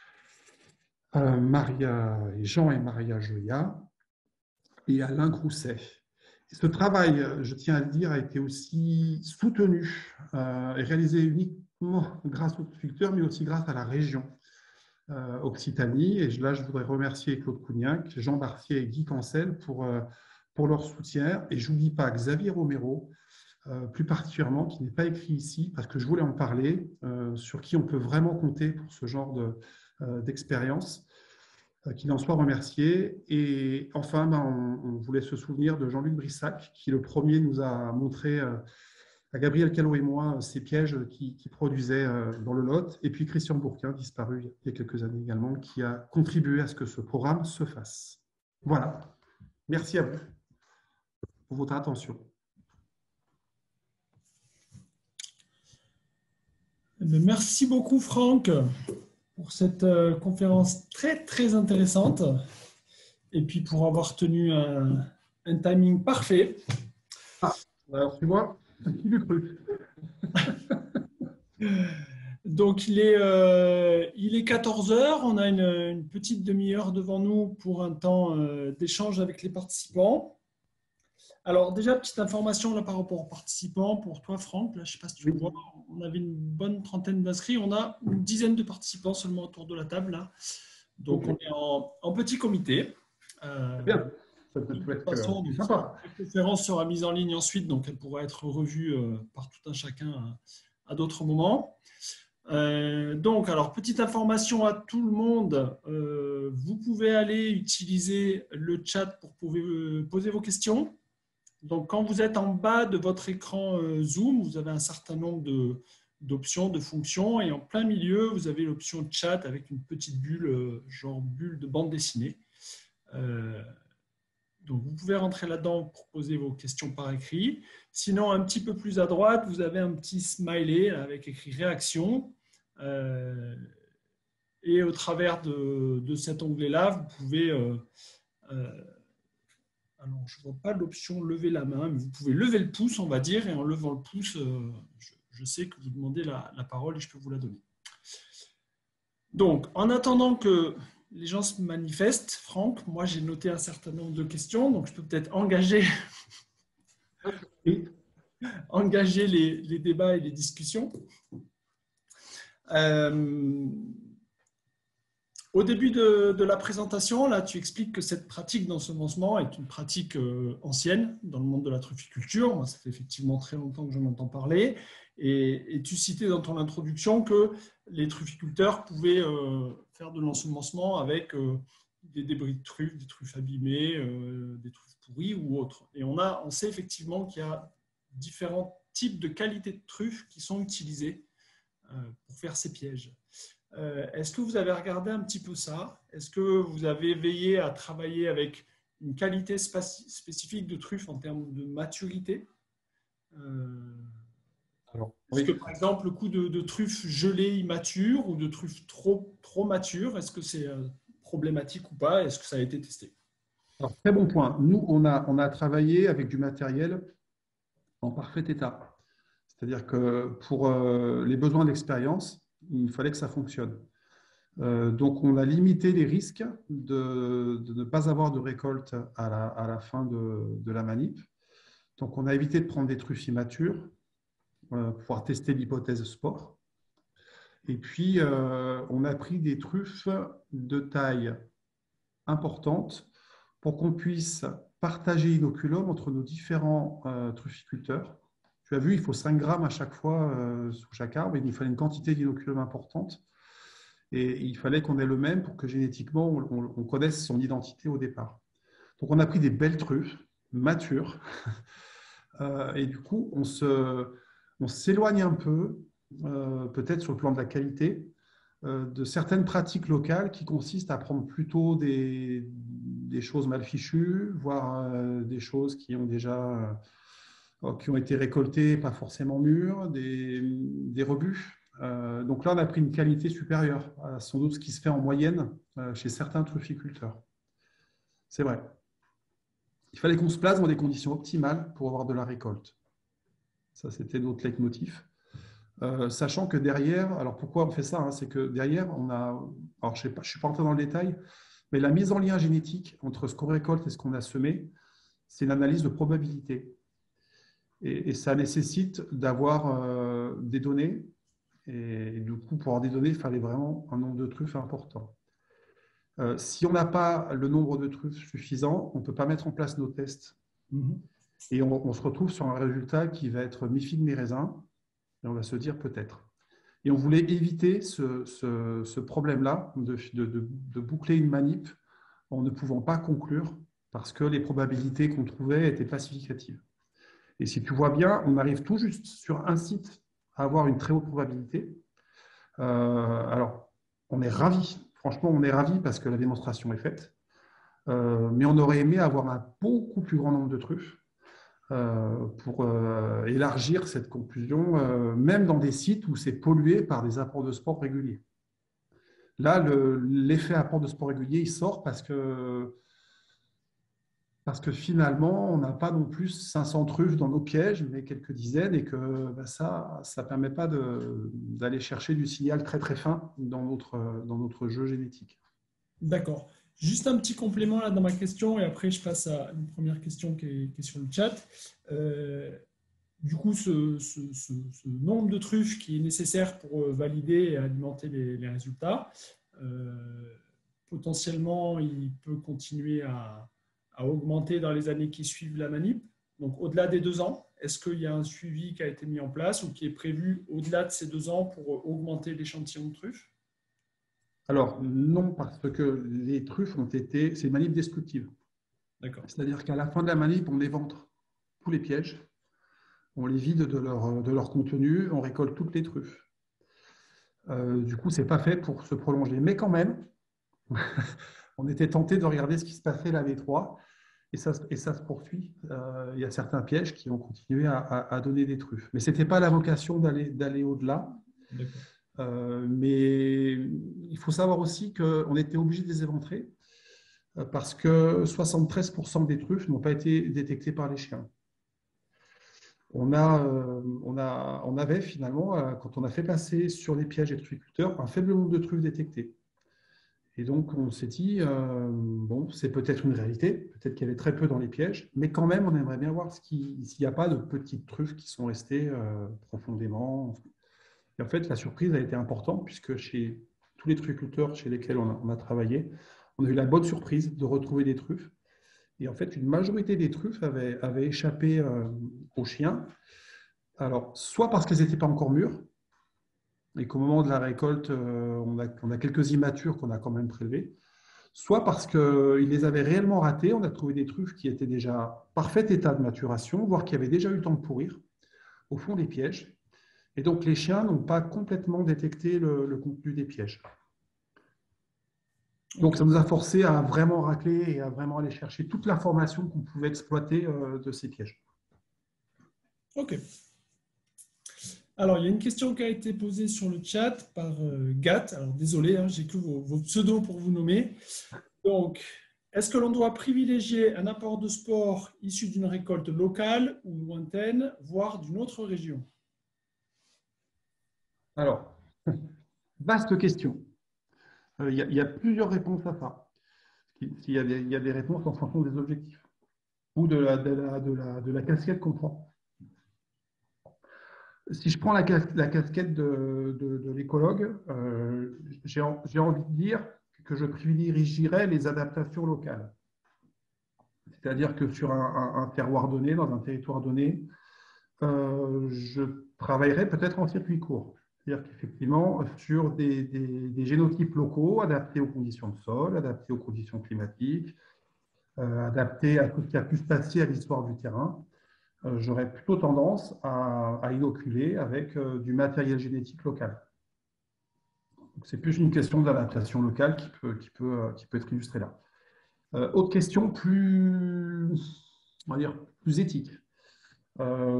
Jean et Maria Joya et Alain Grousset. Ce travail, je tiens à le dire, a été aussi soutenu et réalisé uniquement grâce aux trufficulteurs, mais aussi grâce à la région Occitanie. Et là, je voudrais remercier Claude Cougnac, Jean Barfier et Guy Cancel pour leur soutien. Et je n'oublie pas Xavier Romero, plus particulièrement, qui n'est pas écrit ici, parce que je voulais en parler, sur qui on peut vraiment compter pour ce genre d'expérience. Qu'il en soit remercié. Et enfin, on voulait se souvenir de Jean-Luc Brissac, qui le premier nous a montré, à Gabriel Callot et moi, ces pièges qui produisaient dans le Lot. Et puis Christian Bourquin, disparu il y a quelques années également, qui a contribué à ce que ce programme se fasse. Voilà. Merci à vous pour votre attention. Merci beaucoup, Franck, pour cette conférence très, très intéressante et puis pour avoir tenu un timing parfait. Alors, tu vois, qui l'eût cru? Donc, il est 14 h. On a une petite demi-heure devant nous pour un temps d'échange avec les participants. Alors, déjà, petite information là, par rapport aux participants. Pour toi, Franck, là, je ne sais pas si tu le vois, on avait une bonne trentaine d'inscrits. On a une dizaine de participants seulement autour de la table. Là. Donc, on est en petit comité. Bien. Ça peut De être toute façon, plus donc, sympa. la conférence sera mise en ligne ensuite, donc elle pourra être revue par tout un chacun à d'autres moments. Donc, alors, petite information à tout le monde, vous pouvez aller utiliser le chat pour poser vos questions. Donc, quand vous êtes en bas de votre écran Zoom, vous avez un certain nombre d'options, de fonctions, et en plein milieu, vous avez l'option chat avec une petite bulle, genre bulle de bande dessinée. Donc, vous pouvez rentrer là-dedans pour poser vos questions par écrit. Sinon, un petit peu plus à droite, vous avez un petit smiley avec écrit réaction. Et au travers de cet onglet-là, vous pouvez... alors, je ne vois pas l'option lever la main, mais vous pouvez lever le pouce, on va dire, et en levant le pouce, je sais que vous demandez la parole et je peux vous la donner. Donc, en attendant que les gens se manifestent, Franck, moi j'ai noté un certain nombre de questions, donc je peux peut-être engager les débats et les discussions. Au début de la présentation, là, tu expliques que cette pratique d'ensemencement est une pratique ancienne dans le monde de la trufficulture. Moi, ça fait effectivement très longtemps que j'en entends parler. Et tu citais dans ton introduction que les trufficulteurs pouvaient faire de l'ensemencement avec des débris de truffes, des truffes abîmées, des truffes pourries ou autres. Et on sait effectivement qu'il y a différents types de qualités de truffes qui sont utilisées pour faire ces pièges. Est-ce que vous avez regardé un petit peu ça? Est-ce que vous avez veillé à travailler avec une qualité spécifique de truffe en termes de maturité? Est-ce que, par exemple, le coup de truffe gelée immature ou de truffe trop mature, est-ce que c'est problématique ou pas? Est-ce que ça a été testé? Alors, très bon point. Nous, on a travaillé avec du matériel en parfait état. C'est-à-dire que pour les besoins d'expérience, il fallait que ça fonctionne. Donc, on a limité les risques de ne pas avoir de récolte à la fin de la manip. Donc, on a évité de prendre des truffes immatures pour pouvoir tester l'hypothèse sport. Et puis, on a pris des truffes de taille importante pour qu'on puisse partager l'inoculum entre nos différents trufficulteurs. Tu as vu, il faut 5 grammes à chaque fois sur chaque arbre. Il nous fallait une quantité d'inoculum importante. Et il fallait qu'on ait le même pour que génétiquement, on connaisse son identité au départ. Donc, on a pris des belles truffes, matures. Et du coup, on s'éloigne un peu, peut-être sur le plan de la qualité, de certaines pratiques locales qui consistent à prendre plutôt des choses mal fichues, voire des choses qui ont déjà qui ont été récoltées, pas forcément mûres, des rebuts. Donc là, on a pris une qualité supérieure à sans doute ce qui se fait en moyenne chez certains trufficulteurs. C'est vrai. Il fallait qu'on se place dans des conditions optimales pour avoir de la récolte. Ça, c'était notre leitmotiv. Sachant que derrière, alors pourquoi on fait ça, hein, c'est que derrière, on a, alors je ne suis pas entré dans le détail, mais la mise en lien génétique entre ce qu'on récolte et ce qu'on a semé, c'est l'analyse de probabilité. Et ça nécessite d'avoir des données. Et du coup, pour avoir des données, il fallait vraiment un nombre de truffes important. Si on n'a pas le nombre de truffes suffisant, on ne peut pas mettre en place nos tests. Et on se retrouve sur un résultat qui va être mi-figue, mi-raisin. Et on va se dire peut-être. Et on voulait éviter ce problème-là de boucler une manip en ne pouvant pas conclure parce que les probabilités qu'on trouvait étaient classificatives. Et si tu vois bien, on arrive tout juste sur un site à avoir une très haute probabilité. Alors, on est ravis. Franchement, on est ravis parce que la démonstration est faite. Mais on aurait aimé avoir un beaucoup plus grand nombre de truffes pour élargir cette conclusion, même dans des sites où c'est pollué par des apports de sport réguliers. Là, l'effet apport de sport régulier, il sort parce que finalement, on n'a pas non plus 500 truffes dans nos pièges, mais quelques dizaines, et que ça ne permet pas d'aller chercher du signal très très fin dans notre jeu génétique. D'accord. Juste un petit complément là dans ma question, et après je passe à une première question qui est sur le chat. Du coup, ce nombre de truffes qui est nécessaire pour valider et alimenter les résultats, potentiellement, il peut continuer à a augmenté dans les années qui suivent la manip. Donc, au-delà des 2 ans, est-ce qu'il y a un suivi qui a été mis en place ou qui est prévu au-delà de ces 2 ans pour augmenter l'échantillon de truffes? Alors, non, parce que les truffes ont été… C'est une manip destructive. D'accord. C'est-à-dire qu'à la fin de la manip, on éventre tous les pièges, on les vide de leur contenu, on récolte toutes les truffes. Du coup, ce n'est pas fait pour se prolonger. Mais quand même, on était tenté de regarder ce qui se passait l'année 3 et ça se poursuit. Il y a certains pièges qui ont continué à donner des truffes. Mais ce n'était pas la vocation d'aller au-delà. Mais il faut savoir aussi qu'on était obligé de les éventrer parce que 73% des truffes n'ont pas été détectées par les chiens. On avait finalement, quand on a fait passer sur les pièges des trufficulteurs, un faible nombre de truffes détectées. Et donc, on s'est dit, bon, c'est peut-être une réalité, peut-être qu'il y avait très peu dans les pièges, mais quand même, on aimerait bien voir s'il n'y a pas de petites truffes qui sont restées profondément. Et en fait, la surprise a été importante, puisque chez tous les trufficulteurs chez lesquels on a travaillé, on a eu la bonne surprise de retrouver des truffes. Et en fait, une majorité des truffes avaient échappé aux chiens. Alors, soit parce qu'elles n'étaient pas encore mûres, et qu'au moment de la récolte, on a quelques immatures qu'on a quand même prélevées, soit parce qu'ils les avaient réellement ratées, on a trouvé des truffes qui étaient déjà en parfait état de maturation, voire qui avaient déjà eu le temps de pourrir, au fond des pièges. Et donc, les chiens n'ont pas complètement détecté le contenu des pièges. Donc, ça nous a forcé à vraiment racler et à vraiment aller chercher toute l'information qu'on pouvait exploiter de ces pièges. Ok. Alors, il y a une question qui a été posée sur le chat par Gat. Alors, désolé, hein, j'ai que vos pseudos pour vous nommer. Donc, est-ce que l'on doit privilégier un apport de sport issu d'une récolte locale ou lointaine, voire d'une autre région? Alors, vaste question. Il y a plusieurs réponses à ça. Il y a des réponses en fonction des objectifs ou de la casquette qu'on prend. Si je prends la casquette de l'écologue, j'ai envie de dire que je privilégierais les adaptations locales. C'est-à-dire que sur un terroir donné, dans un territoire donné, je travaillerais peut-être en circuit court. C'est-à-dire qu'effectivement, sur des génotypes locaux adaptés aux conditions de sol, adaptés aux conditions climatiques, adaptés à tout ce qui a pu se passer à l'histoire du terrain, j'aurais plutôt tendance à inoculer avec du matériel génétique local. C'est plus une question d'adaptation locale qui peut être illustrée là. Autre question on va dire, plus éthique. Et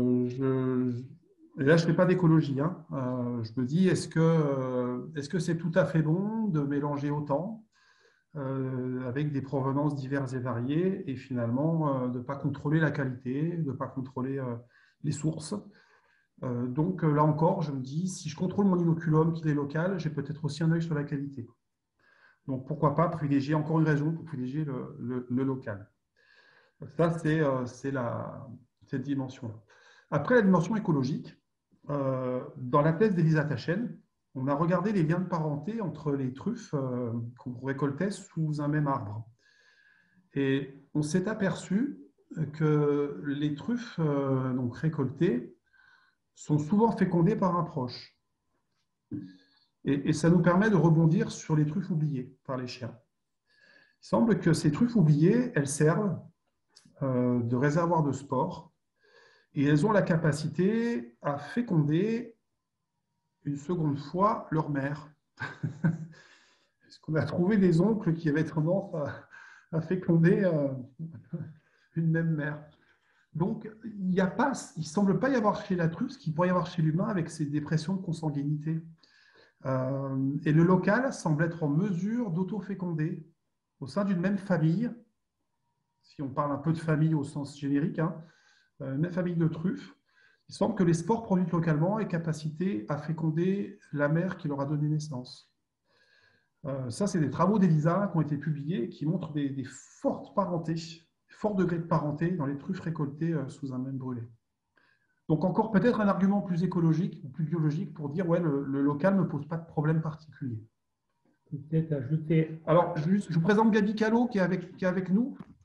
là, je ne fais pas d'écologie. Hein. Je me dis, est-ce que c'est tout à fait bon de mélanger autant avec des provenances diverses et variées et finalement de ne pas contrôler la qualité, de ne pas contrôler les sources. Donc là encore, je me dis, si je contrôle mon inoculum qu'il est local, j'ai peut-être aussi un œil sur la qualité. Donc pourquoi pas privilégier, encore une raison pour privilégier le local. Ça, c'est cette dimension-là. Après, la dimension écologique, dans la thèse d'Elisa Tachen, on a regardé les liens de parenté entre les truffes qu'on récoltait sous un même arbre. Et on s'est aperçu que les truffes donc récoltées sont souvent fécondées par un proche. Et ça nous permet de rebondir sur les truffes oubliées par les chiens. Il semble que ces truffes oubliées, elles servent de réservoir de spores et elles ont la capacité à féconder une seconde fois leur mère. Parce qu'on a trouvé des oncles qui avaient tendance à féconder une même mère. Donc, il ne semble pas y avoir chez la truffe ce qu'il pourrait y avoir chez l'humain avec ses dépressions de consanguinité. Et le local semble être en mesure d'auto-féconder au sein d'une même famille, si on parle un peu de famille au sens générique, hein, une même famille de truffes. Il semble que les spores produites localement aient capacité à féconder la mère qui leur a donné naissance. Ça, c'est des travaux d'Elisa qui ont été publiés et qui montrent des fortes parentés, forts degrés de parenté dans les truffes récoltées sous un même brûlé. Donc encore peut-être un argument plus écologique ou plus biologique pour dire ouais, le local ne pose pas de problème particulier. Peut-être ajouter. Alors, je vous présente Gabi Callot qui est avec nous.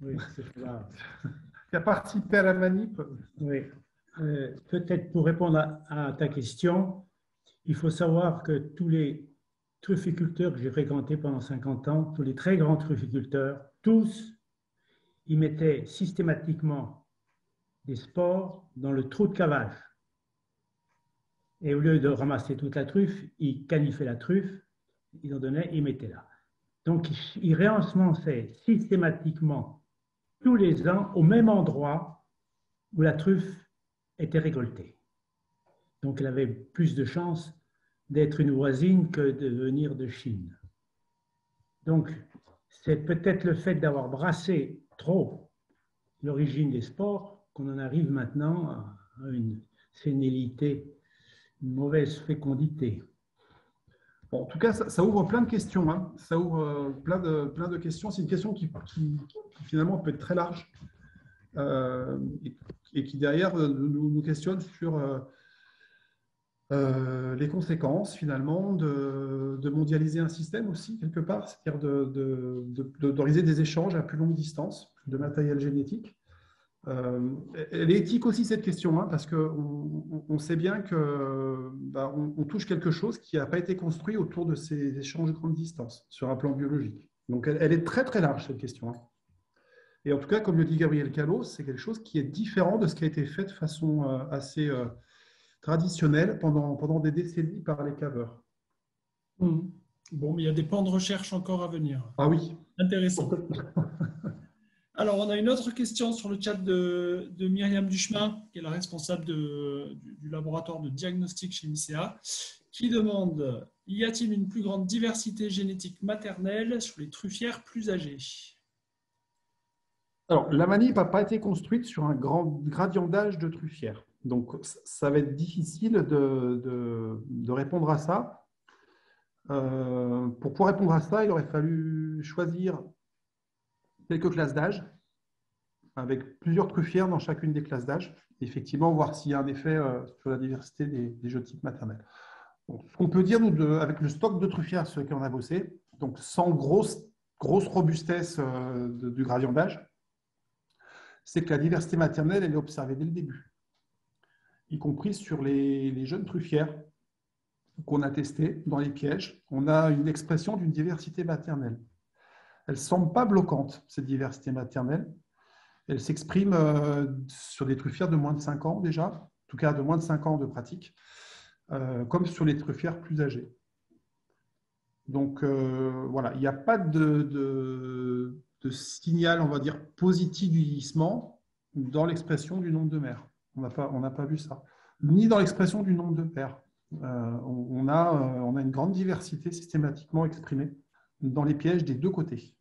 Oui, c'est ça. qui a participé à la manip. Oui. Peut-être pour répondre à ta question, il faut savoir que tous les trufficulteurs que j'ai fréquentés pendant 50 ans, tous les très grands trufficulteurs, tous, ils mettaient systématiquement des spores dans le trou de cavage. Et au lieu de ramasser toute la truffe, ils canifaient la truffe, ils en donnaient, ils mettaient là. Donc, ils réensemençaient systématiquement tous les ans au même endroit où la truffe était récoltée. Donc, elle avait plus de chances d'être une voisine que de venir de Chine. Donc, c'est peut-être le fait d'avoir brassé trop l'origine des spores qu'on en arrive maintenant à une sénilité, une mauvaise fécondité. Bon, en tout cas, ça ouvre plein de questions. Hein. Ça ouvre plein de questions. C'est une question qui finalement peut être très large et qui derrière nous questionne sur les conséquences finalement de mondialiser un système aussi quelque part, c'est-à-dire d'autoriser des échanges à plus longue distance de matériel génétique. Elle est éthique aussi cette question, hein, parce qu'on sait bien que on touche quelque chose qui n'a pas été construit autour de ces échanges de grande distance sur un plan biologique. Donc elle est très très large cette question. Hein. Et en tout cas, comme le dit Gabriel Callot, c'est quelque chose qui est différent de ce qui a été fait de façon assez traditionnelle pendant des décennies par les caveurs. Bon, mais il y a des pans de recherche encore à venir. Ah oui. Intéressant. Alors, on a une autre question sur le chat de Myriam Duchemin, qui est la responsable du laboratoire de diagnostic chez MICEA, qui demande: y a-t-il une plus grande diversité génétique maternelle sur les truffières plus âgées? Alors, la manip n'a pas été construite sur un grand gradient d'âge de truffières. Donc, ça va être difficile de répondre à ça. Pour pouvoir répondre à ça, il aurait fallu choisir quelques classes d'âge, avec plusieurs truffières dans chacune des classes d'âge, et effectivement voir s'il y a un effet sur la diversité des génotypes maternels. Donc, ce qu'on peut dire, nous, avec le stock de truffières sur lesquels on a bossé, donc sans grosse robustesse du gradient d'âge, c'est que la diversité maternelle, elle est observée dès le début, y compris sur les jeunes truffières qu'on a testées dans les pièges. On a une expression d'une diversité maternelle. Elle ne semble pas bloquante, cette diversité maternelle. Elle s'exprime sur des truffières de moins de 5 ans déjà, en tout cas de moins de 5 ans de pratique, comme sur les truffières plus âgées. Donc voilà, il n'y a pas de signal, on va dire, positif du vieillissement dans l'expression du nombre de mères. On n'a pas vu ça. Ni dans l'expression du nombre de pères. On a une grande diversité systématiquement exprimée dans les pièges des deux côtés.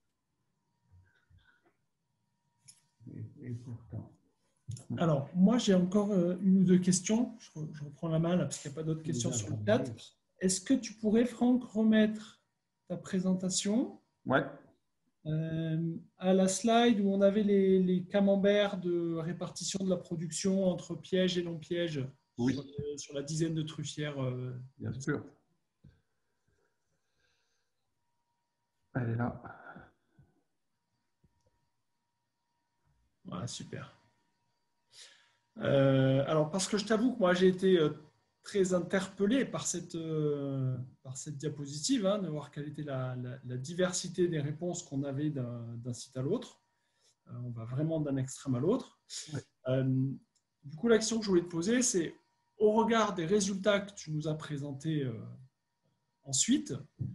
Et pourtant. Alors, moi, j'ai encore une ou deux questions. Je reprends la main là, parce qu'il n'y a pas d'autres questions sur le chat. Est-ce que tu pourrais, Franck, remettre ta présentation Ouais. à la slide où on avait les camemberts de répartition de la production entre pièges et non-pièges Oui. sur la dizaine de truffières. Bien sûr. Elle est là. Voilà, super. Alors, parce que je t'avoue que moi, j'ai été très interpellé par cette diapositive, hein, de voir quelle était la diversité des réponses qu'on avait d'un site à l'autre. On va vraiment d'un extrême à l'autre. Ouais. Du coup, la question que je voulais te poser, c'est au regard des résultats que tu nous as présentés ensuite,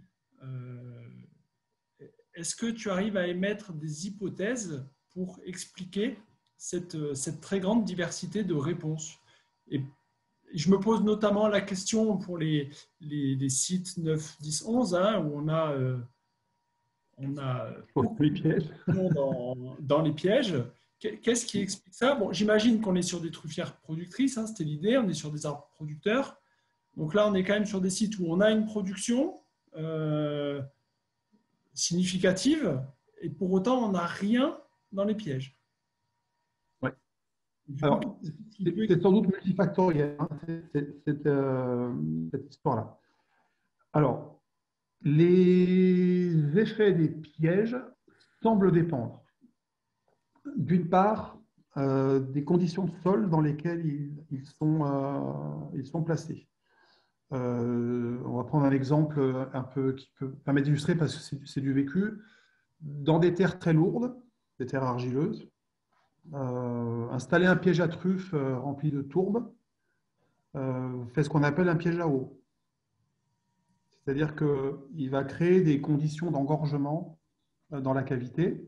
est-ce que tu arrives à émettre des hypothèses pour expliquer cette très grande diversité de réponses? Et je me pose notamment la question pour les sites 9, 10, 11, hein, où on a beaucoup les pièges. Dans les pièges. Qu'est-ce qui explique ça? Bon, j'imagine qu'on est sur des truffières productrices, hein, c'était l'idée, on est sur des arbres producteurs. Donc là, on est quand même sur des sites où on a une production significative, et pour autant, on n'a rien dans les pièges. Ouais. Alors, c'est sans doute multifactoriel, hein, cette histoire-là. Alors, les effets des pièges semblent dépendre D'une part, des conditions de sol dans lesquelles ils sont placés. On va prendre un exemple un peu qui peut permettre d'illustrer parce que c'est du vécu. Dans des terres très lourdes, des terres argileuses, installer un piège à truffes rempli de tourbes fait ce qu'on appelle un piège à eau. C'est-à-dire qu'il va créer des conditions d'engorgement dans la cavité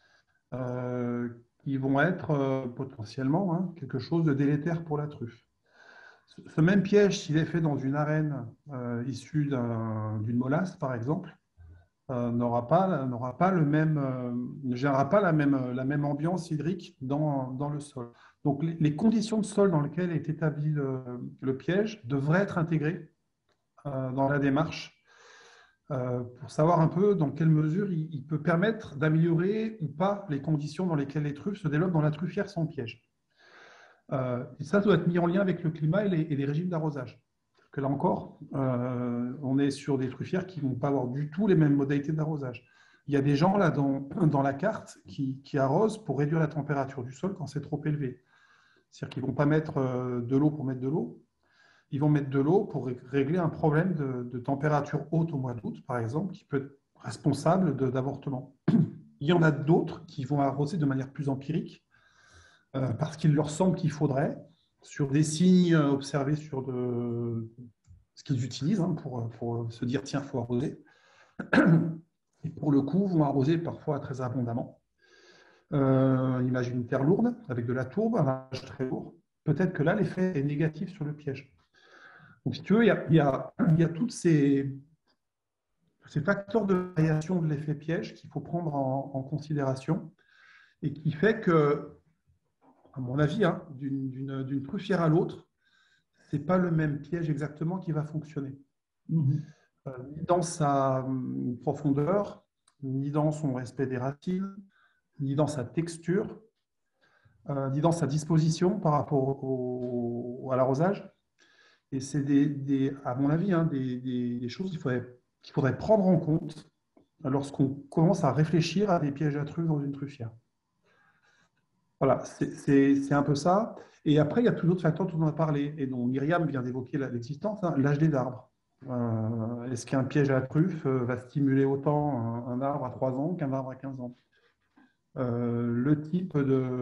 qui vont être potentiellement quelque chose de délétère pour la truffe. Ce même piège, s'il est fait dans une arène issue d'une molasse, par exemple, n'aura pas le même, ne gérera pas la même ambiance hydrique dans le sol. Donc, les conditions de sol dans lesquelles est établi le piège devraient être intégrées dans la démarche pour savoir un peu dans quelle mesure il peut permettre d'améliorer ou pas les conditions dans lesquelles les truffes se développent dans la truffière sans piège. Et ça doit être mis en lien avec le climat et les régimes d'arrosage. Que là encore, on est sur des truffières qui ne vont pas avoir du tout les mêmes modalités d'arrosage. Il y a des gens là dans la carte qui arrosent pour réduire la température du sol quand c'est trop élevé. C'est-à-dire qu'ils ne vont pas mettre de l'eau pour mettre de l'eau. Ils vont mettre de l'eau pour régler un problème de température haute au mois d'août, par exemple, qui peut être responsable d'avortement. Il y en a d'autres qui vont arroser de manière plus empirique, parce qu'il leur semble qu'il faudrait, sur des signes observés sur ce qu'ils utilisent pour se dire tiens, il faut arroser. Et pour le coup, vont arroser parfois très abondamment. On imagine une terre lourde avec de la tourbe, un vallage très lourd. Peut-être que là, l'effet est négatif sur le piège. Donc, si tu veux, il y a tous ces facteurs de variation de l'effet piège qu'il faut prendre en considération et qui fait que, à mon avis, d'une truffière à l'autre, ce n'est pas le même piège exactement qui va fonctionner. Ni dans sa profondeur, ni dans son respect des racines, ni dans sa texture, ni dans sa disposition par rapport à l'arrosage. Et c'est, à mon avis, des choses qu'il faudrait prendre en compte lorsqu'on commence à réfléchir à des pièges à truffes dans une truffière. Voilà, c'est un peu ça. Et après, il y a tous d'autres facteurs dont on a parlé et dont Myriam vient d'évoquer l'existence, l'âge des arbres. Est-ce qu'un piège à truffes va stimuler autant un arbre à 3 ans qu'un arbre à 15 ans? Le type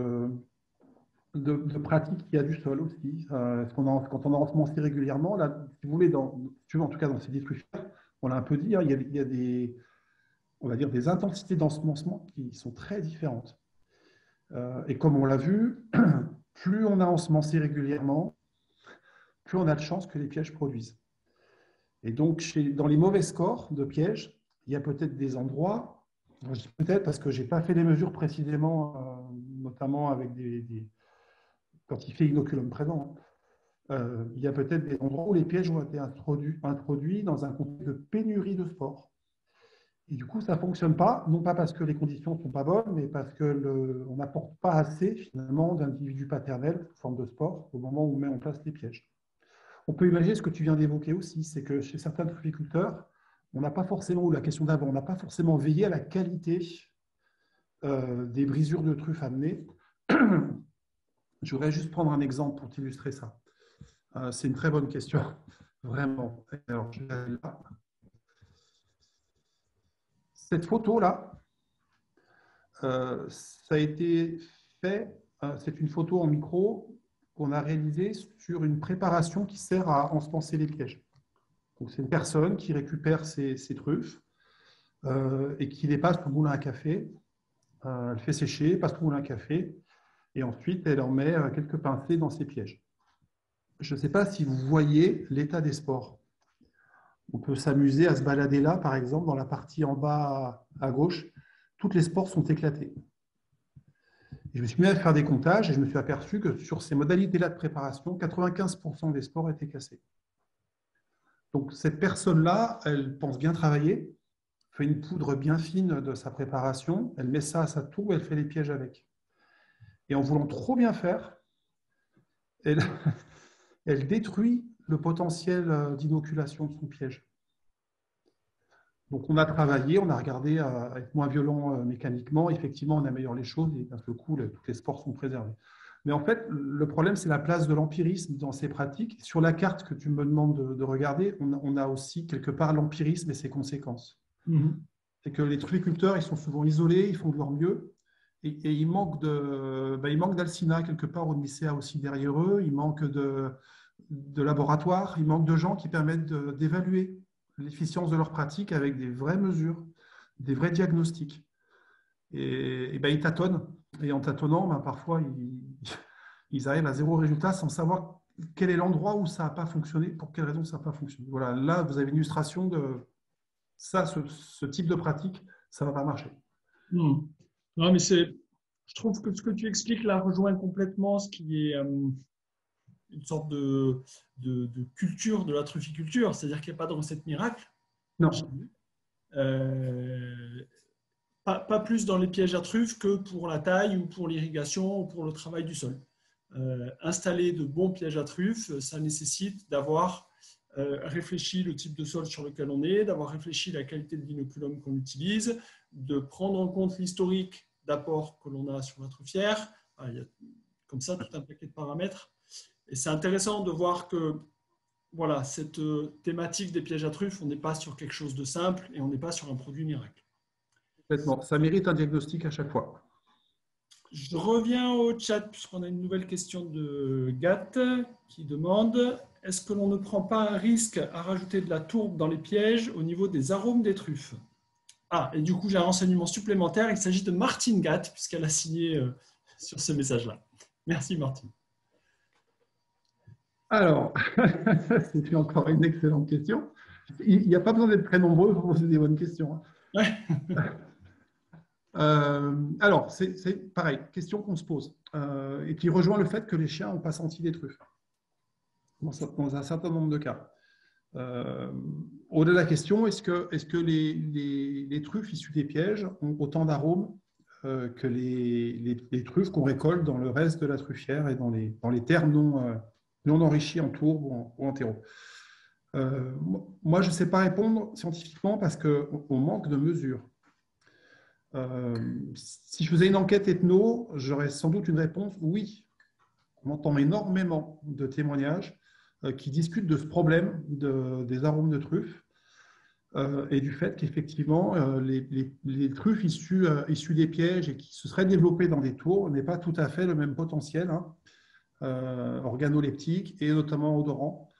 de pratique qu'il y a du sol aussi. Quand on a ensemencé régulièrement, là, si vous voulez, en tout cas dans ces truffières, on l'a un peu dit, il y a on va dire des intensités d'ensemencement qui sont très différentes. Et comme on l'a vu, plus on a ensemencé régulièrement, plus on a de chances que les pièges produisent. Et donc, dans les mauvais scores de pièges, il y a peut-être des endroits, je dis peut-être parce que je n'ai pas fait les mesures précisément, notamment avec quand il fait inoculum présent, il y a peut-être des endroits où les pièges ont été introduits dans un contexte de pénurie de spores. Et du coup, ça ne fonctionne pas, non pas parce que les conditions ne sont pas bonnes, mais parce qu'on n'apporte pas assez, finalement, d'individus paternels sous forme de spores au moment où on met en place les pièges. On peut imaginer ce que tu viens d'évoquer aussi, c'est que chez certains trufficulteurs, on n'a pas forcément, ou la question d'avant, on n'a pas forcément veillé à la qualité des brisures de truffes amenées. Je voudrais juste prendre un exemple pour t'illustrer ça. C'est une très bonne question, vraiment. Alors, je vais là. Cette photo-là, ça a été fait, c'est une photo en micro qu'on a réalisée sur une préparation qui sert à ensemencer les pièges. Donc, c'est une personne qui récupère ses truffes et qui les passe au moulin à café. Elle fait sécher, passe au moulin à café et ensuite elle en met quelques pincées dans ses pièges. Je ne sais pas si vous voyez l'état des spores. On peut s'amuser à se balader là, par exemple, dans la partie en bas à gauche. Toutes les spores sont éclatées. Et je me suis mis à faire des comptages et je me suis aperçu que sur ces modalités-là de préparation, 95% des spores étaient cassées. Donc cette personne-là, elle pense bien travailler, fait une poudre bien fine de sa préparation, elle met ça à sa tour, elle fait les pièges avec. Et en voulant trop bien faire, elle détruit le potentiel d'inoculation de son piège. Donc, on a travaillé, on a regardé à être moins violent mécaniquement. Effectivement, on améliore les choses et d'un seul coup, tous les sports sont préservés. Mais en fait, le problème, c'est la place de l'empirisme dans ces pratiques. Sur la carte que tu me demandes de regarder, on a aussi quelque part l'empirisme et ses conséquences. C'est que les trufficulteurs, ils sont souvent isolés, ils font de leur mieux. Et il manque d'Alcina quelque part au lycée aussi derrière eux. Il manque de laboratoires, il manque de gens qui permettent d'évaluer l'efficience de leur pratique avec des vraies mesures, des vrais diagnostics. Et ils tâtonnent. Et en tâtonnant, parfois, ils arrivent à zéro résultat sans savoir quel est l'endroit où ça n'a pas fonctionné, pour quelle raison ça n'a pas fonctionné. Voilà, là, vous avez une illustration de ça, ce type de pratique, ça ne va pas marcher. Non, mais je trouve que ce que tu expliques là rejoint complètement ce qui est une sorte de culture de la trufficulture, c'est-à-dire qu'il n'y a pas de recette miracle. Non. Pas plus dans les pièges à truffes que pour la taille ou pour l'irrigation ou pour le travail du sol. Installer de bons pièges à truffes, ça nécessite d'avoir réfléchi le type de sol sur lequel on est, d'avoir réfléchi la qualité de l'inoculum qu'on utilise, de prendre en compte l'historique d'apport que l'on a sur la truffière. Il y a comme ça tout un paquet de paramètres. Et c'est intéressant de voir que voilà, cette thématique des pièges à truffes, on n'est pas sur quelque chose de simple et on n'est pas sur un produit miracle. Complètement. Ça mérite un diagnostic à chaque fois. Je reviens au chat puisqu'on a une nouvelle question de Gat qui demande « Est-ce que l'on ne prend pas un risque à rajouter de la tourbe dans les pièges au niveau des arômes des truffes ?» Ah, et du coup, j'ai un renseignement supplémentaire. Il s'agit de Martine Gat puisqu'elle a signé sur ce message-là. Merci Martine. Alors, c'est encore une excellente question. Il n'y a pas besoin d'être très nombreux pour poser des bonnes questions. Ouais. Alors, c'est pareil, question qu'on se pose, et qui rejoint le fait que les chiens n'ont pas senti des truffes, dans un certain nombre de cas. Au-delà de la question, est-ce que les truffes issues des pièges ont autant d'arômes que les truffes qu'on récolte dans le reste de la truffière et dans les terres non enrichies en tourbe ou en terreau? Moi, je ne sais pas répondre scientifiquement parce qu'on manque de mesures. Si je faisais une enquête ethno, j'aurais sans doute une réponse oui. On entend énormément de témoignages qui discutent de ce problème des arômes de truffes et du fait qu'effectivement, les truffes issues des pièges et qui se seraient développées dans des tours n'aient pas tout à fait le même potentiel organoleptique et notamment odorant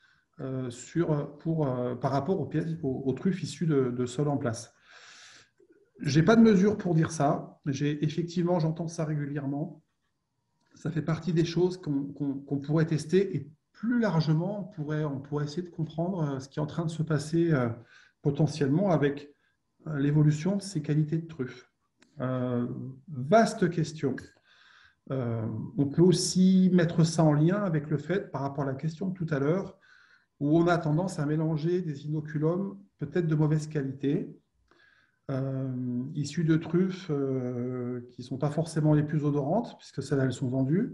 par rapport aux truffes issues de sols en place. Je n'ai pas de mesure pour dire ça. Effectivement, j'entends ça régulièrement. Ça fait partie des choses qu'on pourrait tester et plus largement, on pourrait essayer de comprendre ce qui est en train de se passer potentiellement avec l'évolution de ces qualités de truffes. Vaste question. On peut aussi mettre ça en lien avec le fait, par rapport à la question de tout à l'heure, où on a tendance à mélanger des inoculums peut-être de mauvaise qualité, issues de truffes qui ne sont pas forcément les plus odorantes, puisque celles-là, elles sont vendues.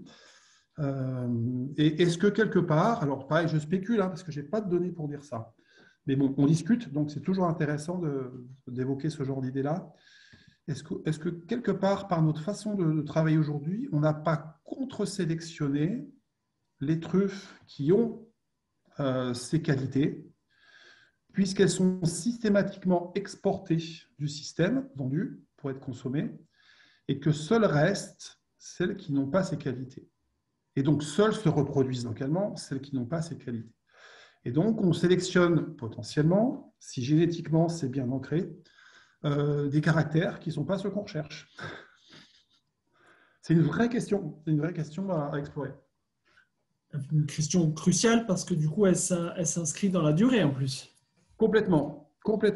Et est-ce que quelque part, alors pareil, je spécule, parce que je n'ai pas de données pour dire ça, mais bon, on discute, donc c'est toujours intéressant d'évoquer ce genre d'idée-là. Est-ce que quelque part, par notre façon de travailler aujourd'hui, on n'a pas contre-sélectionné les truffes qui ont ces qualités, puisqu'elles sont systématiquement exportées du système, vendues pour être consommées, et que seules restent celles qui n'ont pas ces qualités. Et donc, seules se reproduisent localement celles qui n'ont pas ces qualités. Et donc, on sélectionne potentiellement, si génétiquement c'est bien ancré, des caractères qui ne sont pas ceux qu'on recherche. C'est une vraie question à explorer. Une question cruciale parce que du coup, elle s'inscrit dans la durée en plus. Complètement.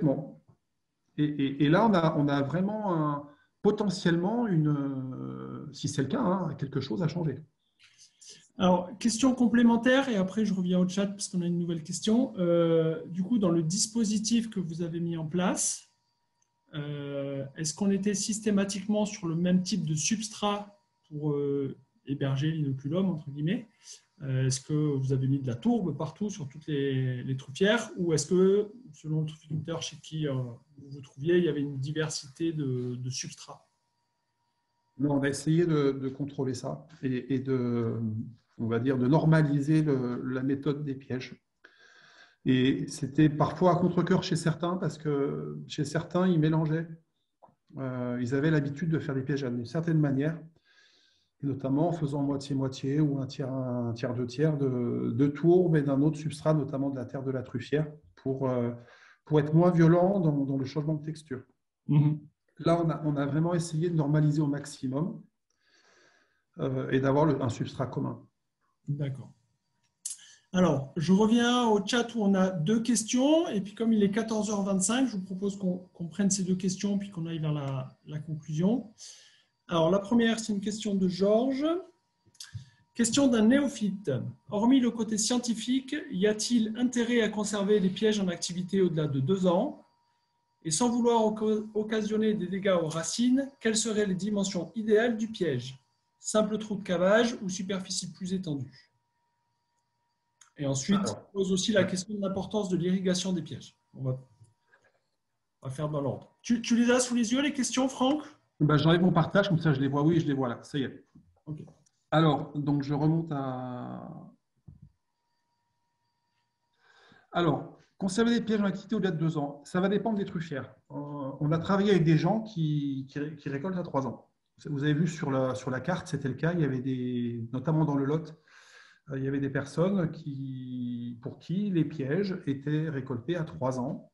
Et là, on a vraiment potentiellement, si c'est le cas, quelque chose à changer. Alors, question complémentaire, et après je reviens au chat parce qu'on a une nouvelle question. Du coup, dans le dispositif que vous avez mis en place, est-ce qu'on était systématiquement sur le même type de substrat pour héberger l'inoculum, entre guillemets. Est-ce que vous avez mis de la tourbe partout sur toutes les truffières, ou est-ce que, selon le trufficulteur chez qui vous vous trouviez, il y avait une diversité de substrats? Non, on a essayé de contrôler ça et on va dire, de normaliser la méthode des pièges. Et c'était parfois à contre-cœur chez certains, parce que chez certains, ils mélangeaient. Ils avaient l'habitude de faire des pièges d'une certaine manière, et notamment en faisant moitié-moitié ou un tiers, deux tiers de tourbe et d'un autre substrat, notamment de la terre de la truffière, pour être moins violent dans le changement de texture. Là, on a vraiment essayé de normaliser au maximum et d'avoir un substrat commun. D'accord. Alors, je reviens au chat où on a 2 questions. Et puis, comme il est 14h25, je vous propose qu'on prenne ces 2 questions puis qu'on aille vers la conclusion. Alors, la première, c'est une question de Georges. Question d'un néophyte. Hormis le côté scientifique, y a-t-il intérêt à conserver les pièges en activité au-delà de 2 ans? Et sans vouloir occasionner des dégâts aux racines, quelles seraient les dimensions idéales du piège? Simple trou de cavage ou superficie plus étendue? Et ensuite, on pose aussi la question de l'importance de l'irrigation des pièges. On va faire dans l'ordre. Tu les as sous les yeux, les questions, Franck? J'enlève mon partage, comme ça je les vois. Oui, je les vois là. Ça y est. Okay. Alors, donc je remonte à... Alors, conserver des pièges en activité au-delà de 2 ans, ça va dépendre des truffières. On a travaillé avec des gens qui récoltent à 3 ans. Vous avez vu sur la carte, c'était le cas. Il y avait notamment dans le Lot, il y avait des personnes pour qui les pièges étaient récoltés à 3 ans.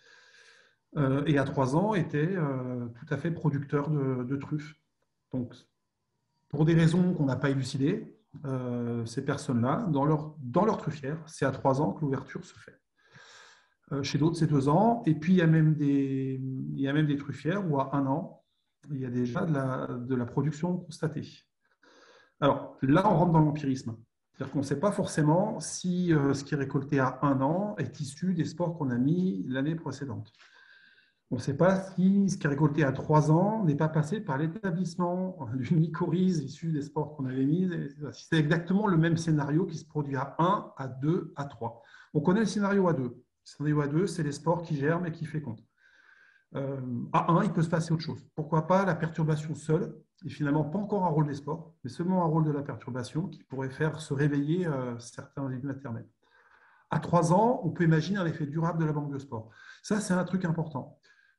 Et à 3 ans étaient tout à fait producteurs de truffes. Donc, pour des raisons qu'on n'a pas élucidées, ces personnes-là, dans leur truffière, c'est à 3 ans que l'ouverture se fait. Chez d'autres, c'est 2 ans. Et puis, il y a même des truffières où à 1 an, il y a déjà de la production constatée. Alors, là, on rentre dans l'empirisme. C'est-à-dire qu'on ne sait pas forcément si ce qui est récolté à 1 an est issu des spores qu'on a mis l'année précédente. On ne sait pas si ce qui est récolté à 3 ans n'est pas passé par l'établissement d'une mycorhize issue des spores qu'on avait mises. Si c'est exactement le même scénario qui se produit à 1, à 2, à 3. On connaît le scénario à 2. Le scénario à 2, c'est les spores qui germent et qui fécondent. À 1, il peut se passer autre chose. Pourquoi pas la perturbation seule, et finalement pas encore un rôle des spores, mais seulement un rôle de la perturbation qui pourrait faire se réveiller certains débits maternels. À 3 ans, on peut imaginer un effet durable de la banque de spores. Ça, c'est un truc important.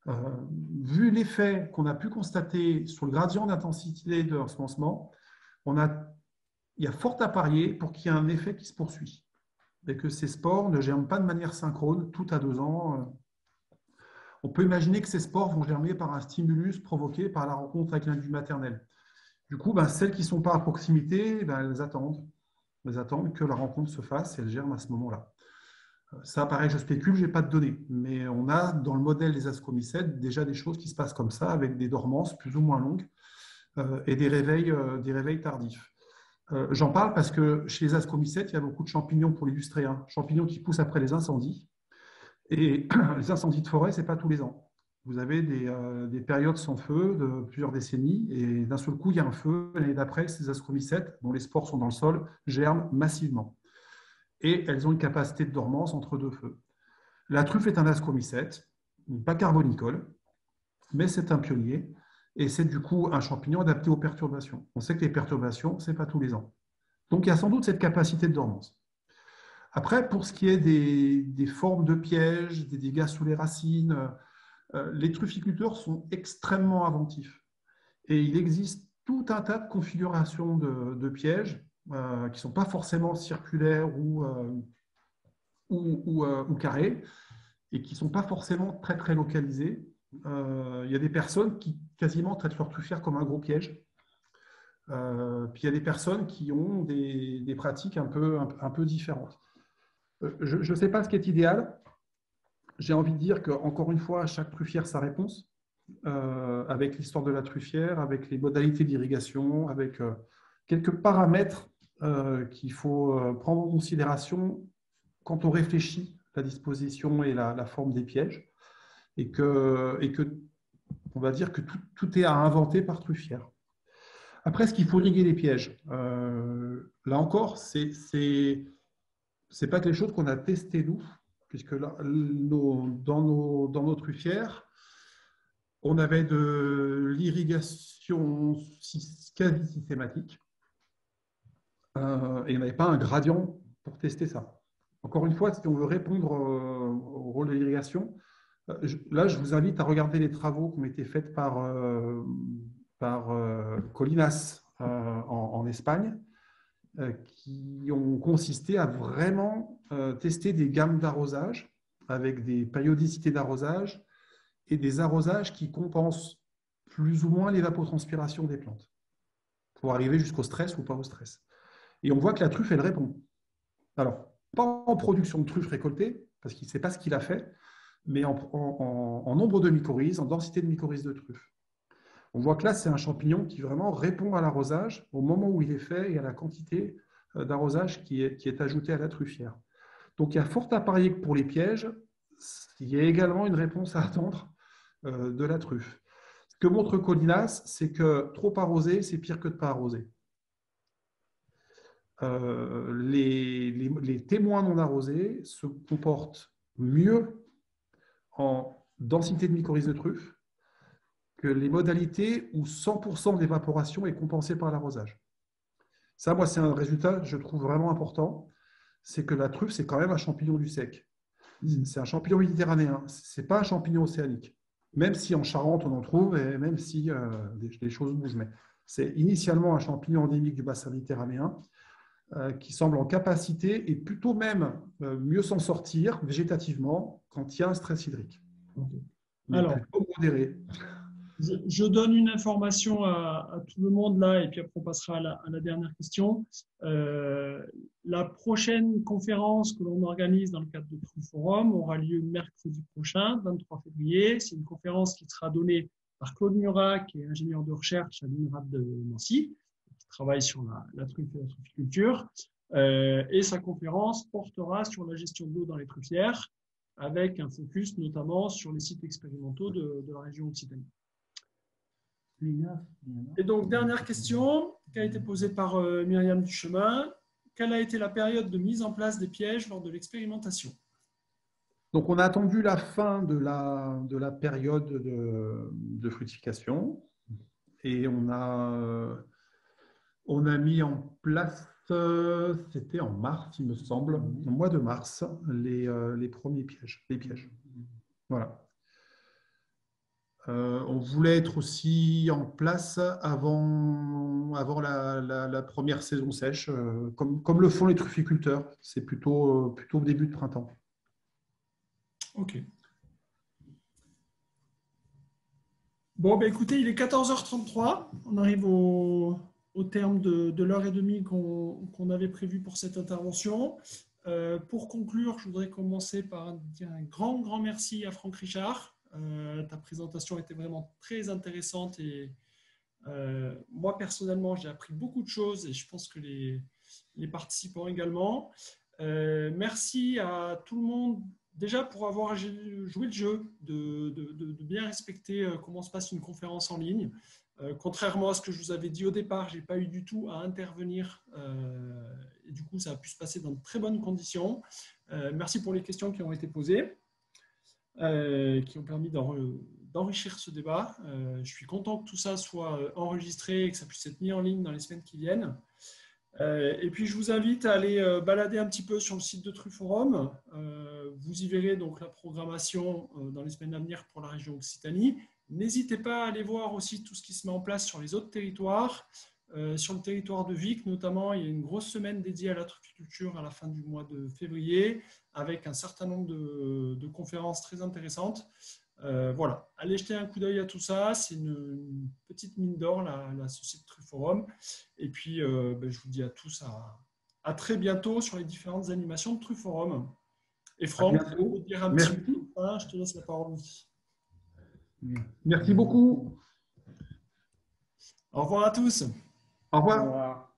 Vu l'effet qu'on a pu constater sur le gradient d'intensité de l'ensemencement, il y a fort à parier pour qu'il y ait un effet qui se poursuit et que ces spores ne germent pas de manière synchrone tout à 2 ans. On peut imaginer que ces spores vont germer par un stimulus provoqué par la rencontre avec l'induit maternel. Du coup, celles qui ne sont pas à proximité, elles attendent que la rencontre se fasse et elles germent à ce moment-là. Ça, pareil, je spécule, je n'ai pas de données, mais on a dans le modèle des ascomycètes déjà des choses qui se passent comme ça, avec des dormances plus ou moins longues et des réveils tardifs. J'en parle parce que chez les ascomycètes, il y a beaucoup de champignons pour l'illustrer, champignons qui poussent après les incendies. Et les incendies de forêt, ce n'est pas tous les ans. Vous avez des périodes sans feu de plusieurs décennies, et d'un seul coup, il y a un feu. L'année d'après, ces ascomycètes, dont les spores sont dans le sol, germent massivement. Et elles ont une capacité de dormance entre 2 feux. La truffe est un ascomycète, pas carbonicole, mais c'est un pionnier, et c'est du coup un champignon adapté aux perturbations. On sait que les perturbations, ce n'est pas tous les ans. Donc il y a sans doute cette capacité de dormance. Après, pour ce qui est des formes de pièges, des dégâts sous les racines, les trufficulteurs sont extrêmement inventifs. Et il existe tout un tas de configurations de pièges qui ne sont pas forcément circulaires ou carrés et qui ne sont pas forcément très, très localisés. Il y a des personnes qui quasiment traitent leur truffière comme un gros piège. Puis il y a des personnes qui ont des pratiques un peu différentes. Je ne sais pas ce qui est idéal. J'ai envie de dire qu'encore une fois, chaque truffière sa réponse, avec l'histoire de la truffière, avec les modalités d'irrigation, avec quelques paramètres qu'il faut prendre en considération quand on réfléchit la disposition et la forme des pièges, et que on va dire que tout est à inventer par truffière. Après, est-ce qu'il faut irriguer les pièges? Là encore, c'est pas quelque chose qu'on a testé nous, puisque là, dans nos truffières, on avait de l'irrigation quasi systématique et on n'avait pas un gradient pour tester ça. Encore une fois, si on veut répondre au rôle de l'irrigation, là, je vous invite à regarder les travaux qui ont été faits par Colinas en Espagne, qui ont consisté à vraiment tester des gammes d'arrosage avec des périodicités d'arrosage et des arrosages qui compensent plus ou moins l'évapotranspiration des plantes pour arriver jusqu'au stress ou pas au stress. Et on voit que la truffe, elle répond. Alors, pas en production de truffes récoltées, parce qu'il ne sait pas ce qu'il a fait, mais en nombre de mycorhizes, en densité de mycorhizes de truffes. On voit que là, c'est un champignon qui vraiment répond à l'arrosage au moment où il est fait et à la quantité d'arrosage qui est ajoutée à la truffière. Donc, il y a fort à parier que pour les pièges, il y a également une réponse à attendre de la truffe. Ce que montre Colinas, c'est que trop arrosé, c'est pire que de ne pas arroser. Les témoins non arrosés se comportent mieux en densité de mycorhizes de truffe que les modalités où 100% d'évaporation est compensée par l'arrosage. Ça, moi, c'est un résultat que je trouve vraiment important. C'est que la truffe, c'est quand même un champignon du sec. C'est un champignon méditerranéen. Ce n'est pas un champignon océanique. Même si en Charente, on en trouve, et même si des choses bougent. Mais c'est initialement un champignon endémique du bassin méditerranéen qui semble en capacité et plutôt même mieux s'en sortir végétativement quand il y a un stress hydrique. Mais Alors, modéré. je donne une information à tout le monde là, et puis après on passera à la dernière question. La prochaine conférence que l'on organise dans le cadre de TruForum aura lieu mercredi prochain, 23 février. C'est une conférence qui sera donnée par Claude Murat, qui est ingénieur de recherche à l'INRAP de Nancy, qui travaille sur la truffe et la trufficulture. Et sa conférence portera sur la gestion de l'eau dans les truffières, avec un focus notamment sur les sites expérimentaux de la région Occitanie. Et donc, dernière question qui a été posée par Myriam Duchemin. Quelle a été la période de mise en place des pièges lors de l'expérimentation? Donc, on a attendu la fin de la période de fructification et on a mis en place, c'était en mars, il me semble, au mois de mars, les premiers pièges, les pièges. Voilà. On voulait être aussi en place avant la première saison sèche, comme le font les trufficulteurs. C'est plutôt au début de printemps. Ok. Bon, ben écoutez, il est 14h33. On arrive au terme de l'heure et demie qu'on avait prévu pour cette intervention. Pour conclure, je voudrais commencer par dire un grand merci à Franck Richard. Ta présentation était vraiment très intéressante et moi personnellement j'ai appris beaucoup de choses et je pense que les participants également. Merci à tout le monde déjà pour avoir joué le jeu, de bien respecter comment se passe une conférence en ligne. Contrairement à ce que je vous avais dit au départ, je n'ai pas eu du tout à intervenir et du coup ça a pu se passer dans de très bonnes conditions. Merci pour les questions qui ont été posées. Qui ont permis d'enrichir ce débat. Je suis content que tout ça soit enregistré et que ça puisse être mis en ligne dans les semaines qui viennent. Et puis, je vous invite à aller balader un petit peu sur le site de TruForum. Vous y verrez donc la programmation dans les semaines à venir pour la région Occitanie. N'hésitez pas à aller voir aussi tout ce qui se met en place sur les autres territoires. Sur le territoire de Vic, notamment, il y a une grosse semaine dédiée à la trufficulture à la fin du mois de février, avec un certain nombre de conférences très intéressantes. Voilà, allez jeter un coup d'œil à tout ça. C'est une petite mine d'or, la société TruForum. Et puis, je vous dis à tous à très bientôt sur les différentes animations de TruForum. Et Franck, je vais te dire un petit mot. Je te laisse la parole. Merci beaucoup. Au revoir à tous. Au revoir. Au revoir.